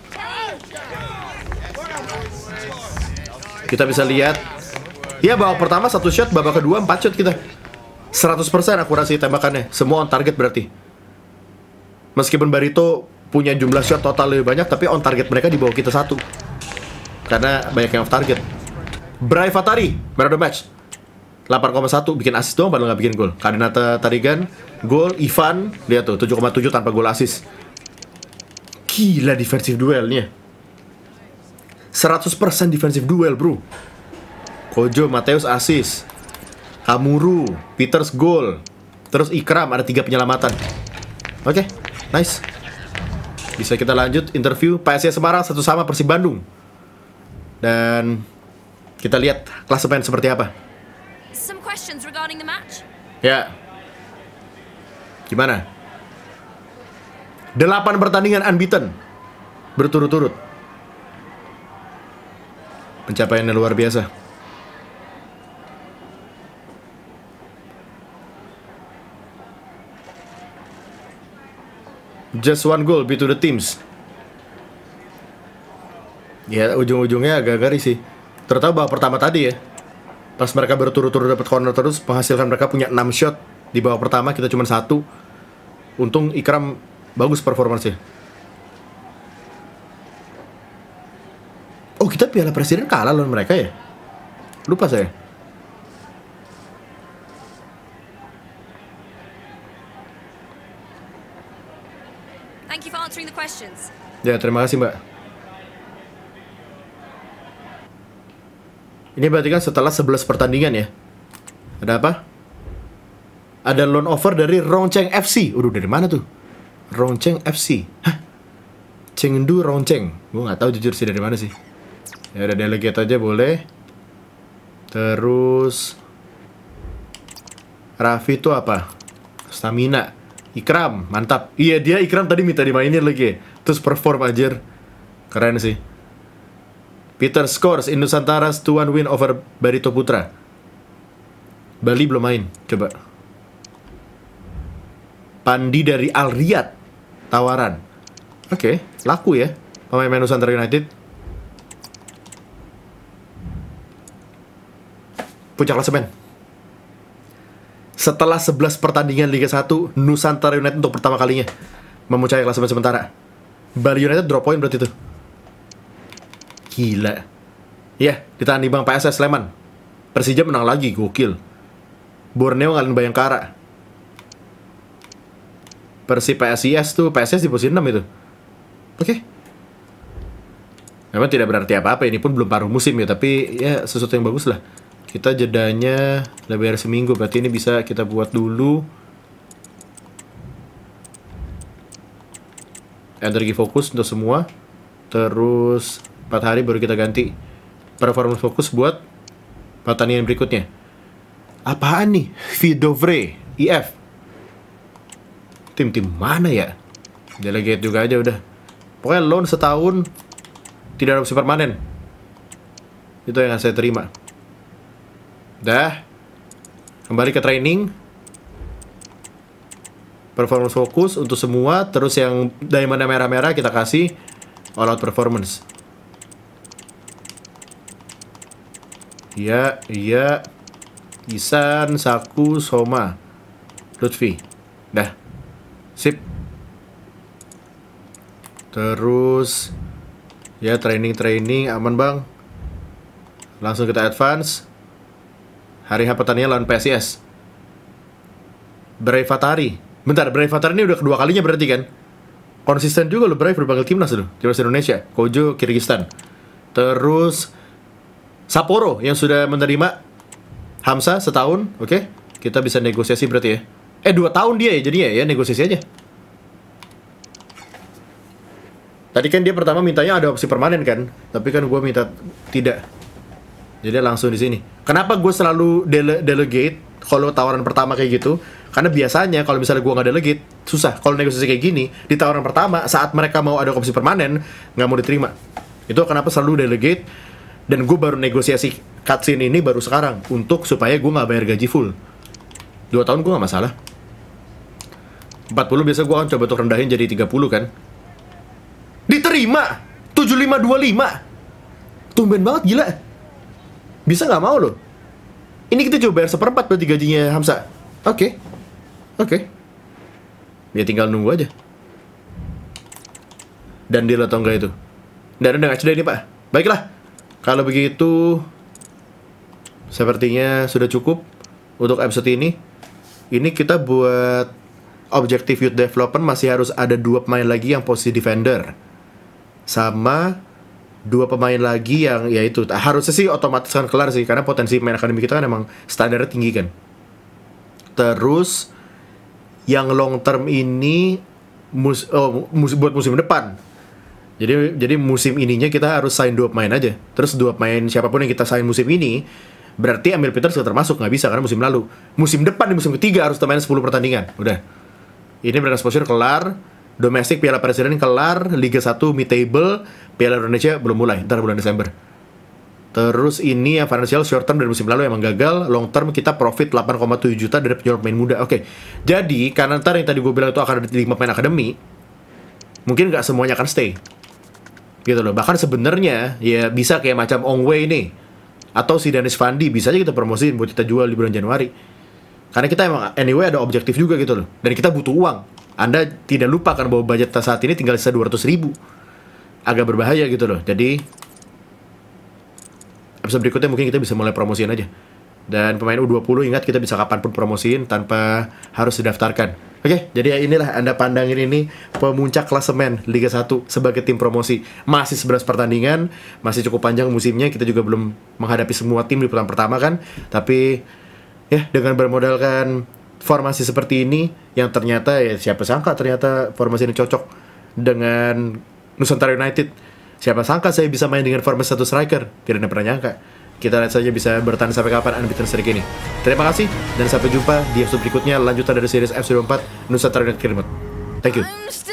Kita bisa lihat. Ya babak pertama satu shot, babak kedua empat shot kita. seratus persen akurasi tembakannya. Semua on target berarti. Meskipun Barito punya jumlah shot total lebih banyak, tapi on target mereka di bawah kita satu. Karena banyak yang off target. Bray Fatari, man of the match. delapan koma satu, bikin assist doang padahal nggak bikin gol. Karinata Tarigan, gol. Ivan, lihat tuh, tujuh koma tujuh tanpa gol assist. Gila defensive duelnya. seratus persen defensive duel, bro. Kojo, Mateus assist. Kamuru, Peters gol. Terus Ikram ada tiga penyelamatan. Oke, okay, nice. Bisa kita lanjut interview P S I S Semarang satu sama Persib Bandung. Dan kita lihat klasemen seperti apa. Some questions regarding the match. Ya. Gimana? delapan pertandingan unbeaten berturut-turut. Pencapaiannya luar biasa. Just one goal beat to the teams. Ya ujung-ujungnya agak garis sih. Terutama babak pertama tadi ya. Pas mereka berturut-turut dapat corner terus, menghasilkan mereka punya enam shot. Di babak pertama kita cuma satu. Untung Ikram bagus performansnya. Oh kita Piala Presiden kalah lawan mereka ya? Lupa saya. Thank you for answering the questions. Ya terima kasih mbak. Ini berarti kan setelah sebelas pertandingan ya. Ada apa? Ada loan offer dari Rongcheng F C. Udah dari mana tuh? Rongcheng F C. Hah? Chengdu Rongcheng. Gue nggak tahu jujur sih dari mana sih. Ya udah delegate aja boleh. Terus Raffi itu apa? Stamina. Ikram, mantap. Iya dia Ikram tadi minta dimainin lagi. Terus perform aja. Keren sih. Peter scores in Nusantara's two one win over Barito Putra. Bali belum main, coba. Pandi dari Al Riyad, tawaran. Oke, okay, laku ya pemain Nusantara United. Puncak klasemen. Setelah sebelas pertandingan Liga satu, Nusantara United untuk pertama kalinya memuncaki klasemen sementara. Bali United drop point berarti itu. Gila. Ya, ditahan di Bang P S S Sleman. Persija menang lagi, gokil. Borneo ngalahin Bayangkara. Persib P S I S tuh, P S I S di posisi enam itu. Oke. Okay. Memang tidak berarti apa-apa, ini pun belum paruh musim ya, tapi ya sesuatu yang bagus lah. Kita jedanya lebih dari seminggu, berarti ini bisa kita buat dulu. Energi fokus untuk semua. Terus empat hari baru kita ganti performance fokus buat pertandingan berikutnya. Apaan nih? Vidovre I F. Tim-tim mana ya? Delegate juga aja udah. Pokoknya loan setahun, tidak ada opsi permanen. Itu yang saya terima. Dah. Kembali ke training. Performance fokus untuk semua. Terus yang diamond merah-merah kita kasih all out performance. Iya, iya. Isan, Saku, Soma, Lutfi. Dah. Sip. Terus ya training-training aman bang. Langsung kita advance. Hari H pertandingan lawan P S I S. Brave Fatari. Bentar, Brave Fatari ini udah kedua kalinya berarti kan? Konsisten juga lo Brave berpanggil timnas lo. Timnas Indonesia, Kojo, Kyrgyzstan. Terus Sapporo yang sudah menerima Hamsa setahun, oke? Okay? Kita bisa negosiasi berarti ya. Eh dua tahun dia ya, jadi ya, ya negosiasi aja. Tadi kan dia pertama mintanya ada opsi permanen kan, tapi kan gue minta tidak. Jadi langsung di sini. Kenapa gue selalu dele delegate kalau tawaran pertama kayak gitu? Karena biasanya kalau misalnya gue nggak delegate susah. Kalau negosiasi kayak gini di tawaran pertama saat mereka mau ada opsi permanen nggak mau diterima. Itu kenapa selalu delegate. Dan gue baru negosiasi cutscene ini baru sekarang untuk supaya gue nggak bayar gaji full. Dua tahun gue nggak masalah. empat puluh biasa gue akan coba untuk rendahin jadi tiga puluh kan. Diterima tujuh lima dua lima. Tumben banget gila. Bisa nggak mau loh. Ini kita coba bayar seperempat berarti gajinya Hamsa. Oke. Okay. Oke okay. Dia tinggal nunggu aja. Dan deal atau enggak itu. Dan udah nggak cedera ini pak. Baiklah. Kalau begitu sepertinya sudah cukup untuk episode ini. Ini kita buat objektif youth development masih harus ada dua pemain lagi yang posisi defender. Sama dua pemain lagi yang yaitu harusnya sih otomatis kan kelar sih karena potensi main akademi kita kan emang standarnya tinggi kan. Terus yang long term ini mus oh, mus buat musim depan. Jadi jadi musim ininya kita harus sign dua pemain aja. Terus dua pemain siapapun yang kita sign musim ini berarti Emil Peters sudah termasuk, nggak bisa karena musim lalu. Musim depan di musim ketiga harus main sepuluh pertandingan. Udah. Ini brand exposure kelar, domestik Piala Presiden kelar, Liga satu mid table, Piala Indonesia belum mulai, ntar bulan Desember. Terus ini yang financial short term dari musim lalu emang gagal, long term kita profit delapan koma tujuh juta dari penjualan pemain muda. Oke. Okay. Jadi karena ntar yang tadi gue bilang itu akan ada lima pemain akademi, mungkin nggak semuanya akan stay. Gitu loh. Bahkan sebenarnya ya bisa kayak macam Ong Wei nih atau si Danis Fandi bisa aja kita promosiin buat kita jual di bulan Januari. Karena kita emang anyway ada objektif juga gitu loh. Dan kita butuh uang. Anda tidak lupa kan bahwa budget saat ini tinggal sisa dua ratus ribu. Agak berbahaya gitu loh. Jadi episode berikutnya mungkin kita bisa mulai promosiin aja. Dan pemain U dua puluh ingat kita bisa kapanpun promosiin tanpa harus didaftarkan. Oke, jadi ya inilah Anda pandangin ini pemuncak klasemen Liga satu sebagai tim promosi. Masih sebelas pertandingan, masih cukup panjang musimnya. Kita juga belum menghadapi semua tim di putaran pertama kan. Tapi ya dengan bermodalkan formasi seperti ini yang ternyata ya siapa sangka ternyata formasi ini cocok dengan Nusantara United. Siapa sangka saya bisa main dengan formasi satu striker. Tidak ada pernah nyangka. Kita lihat saja bisa bertahan sampai kapan unbeaten streak ini. Terima kasih dan sampai jumpa di episode berikutnya lanjutan dari series F C dua puluh empat Nusantara United Remote. Thank you.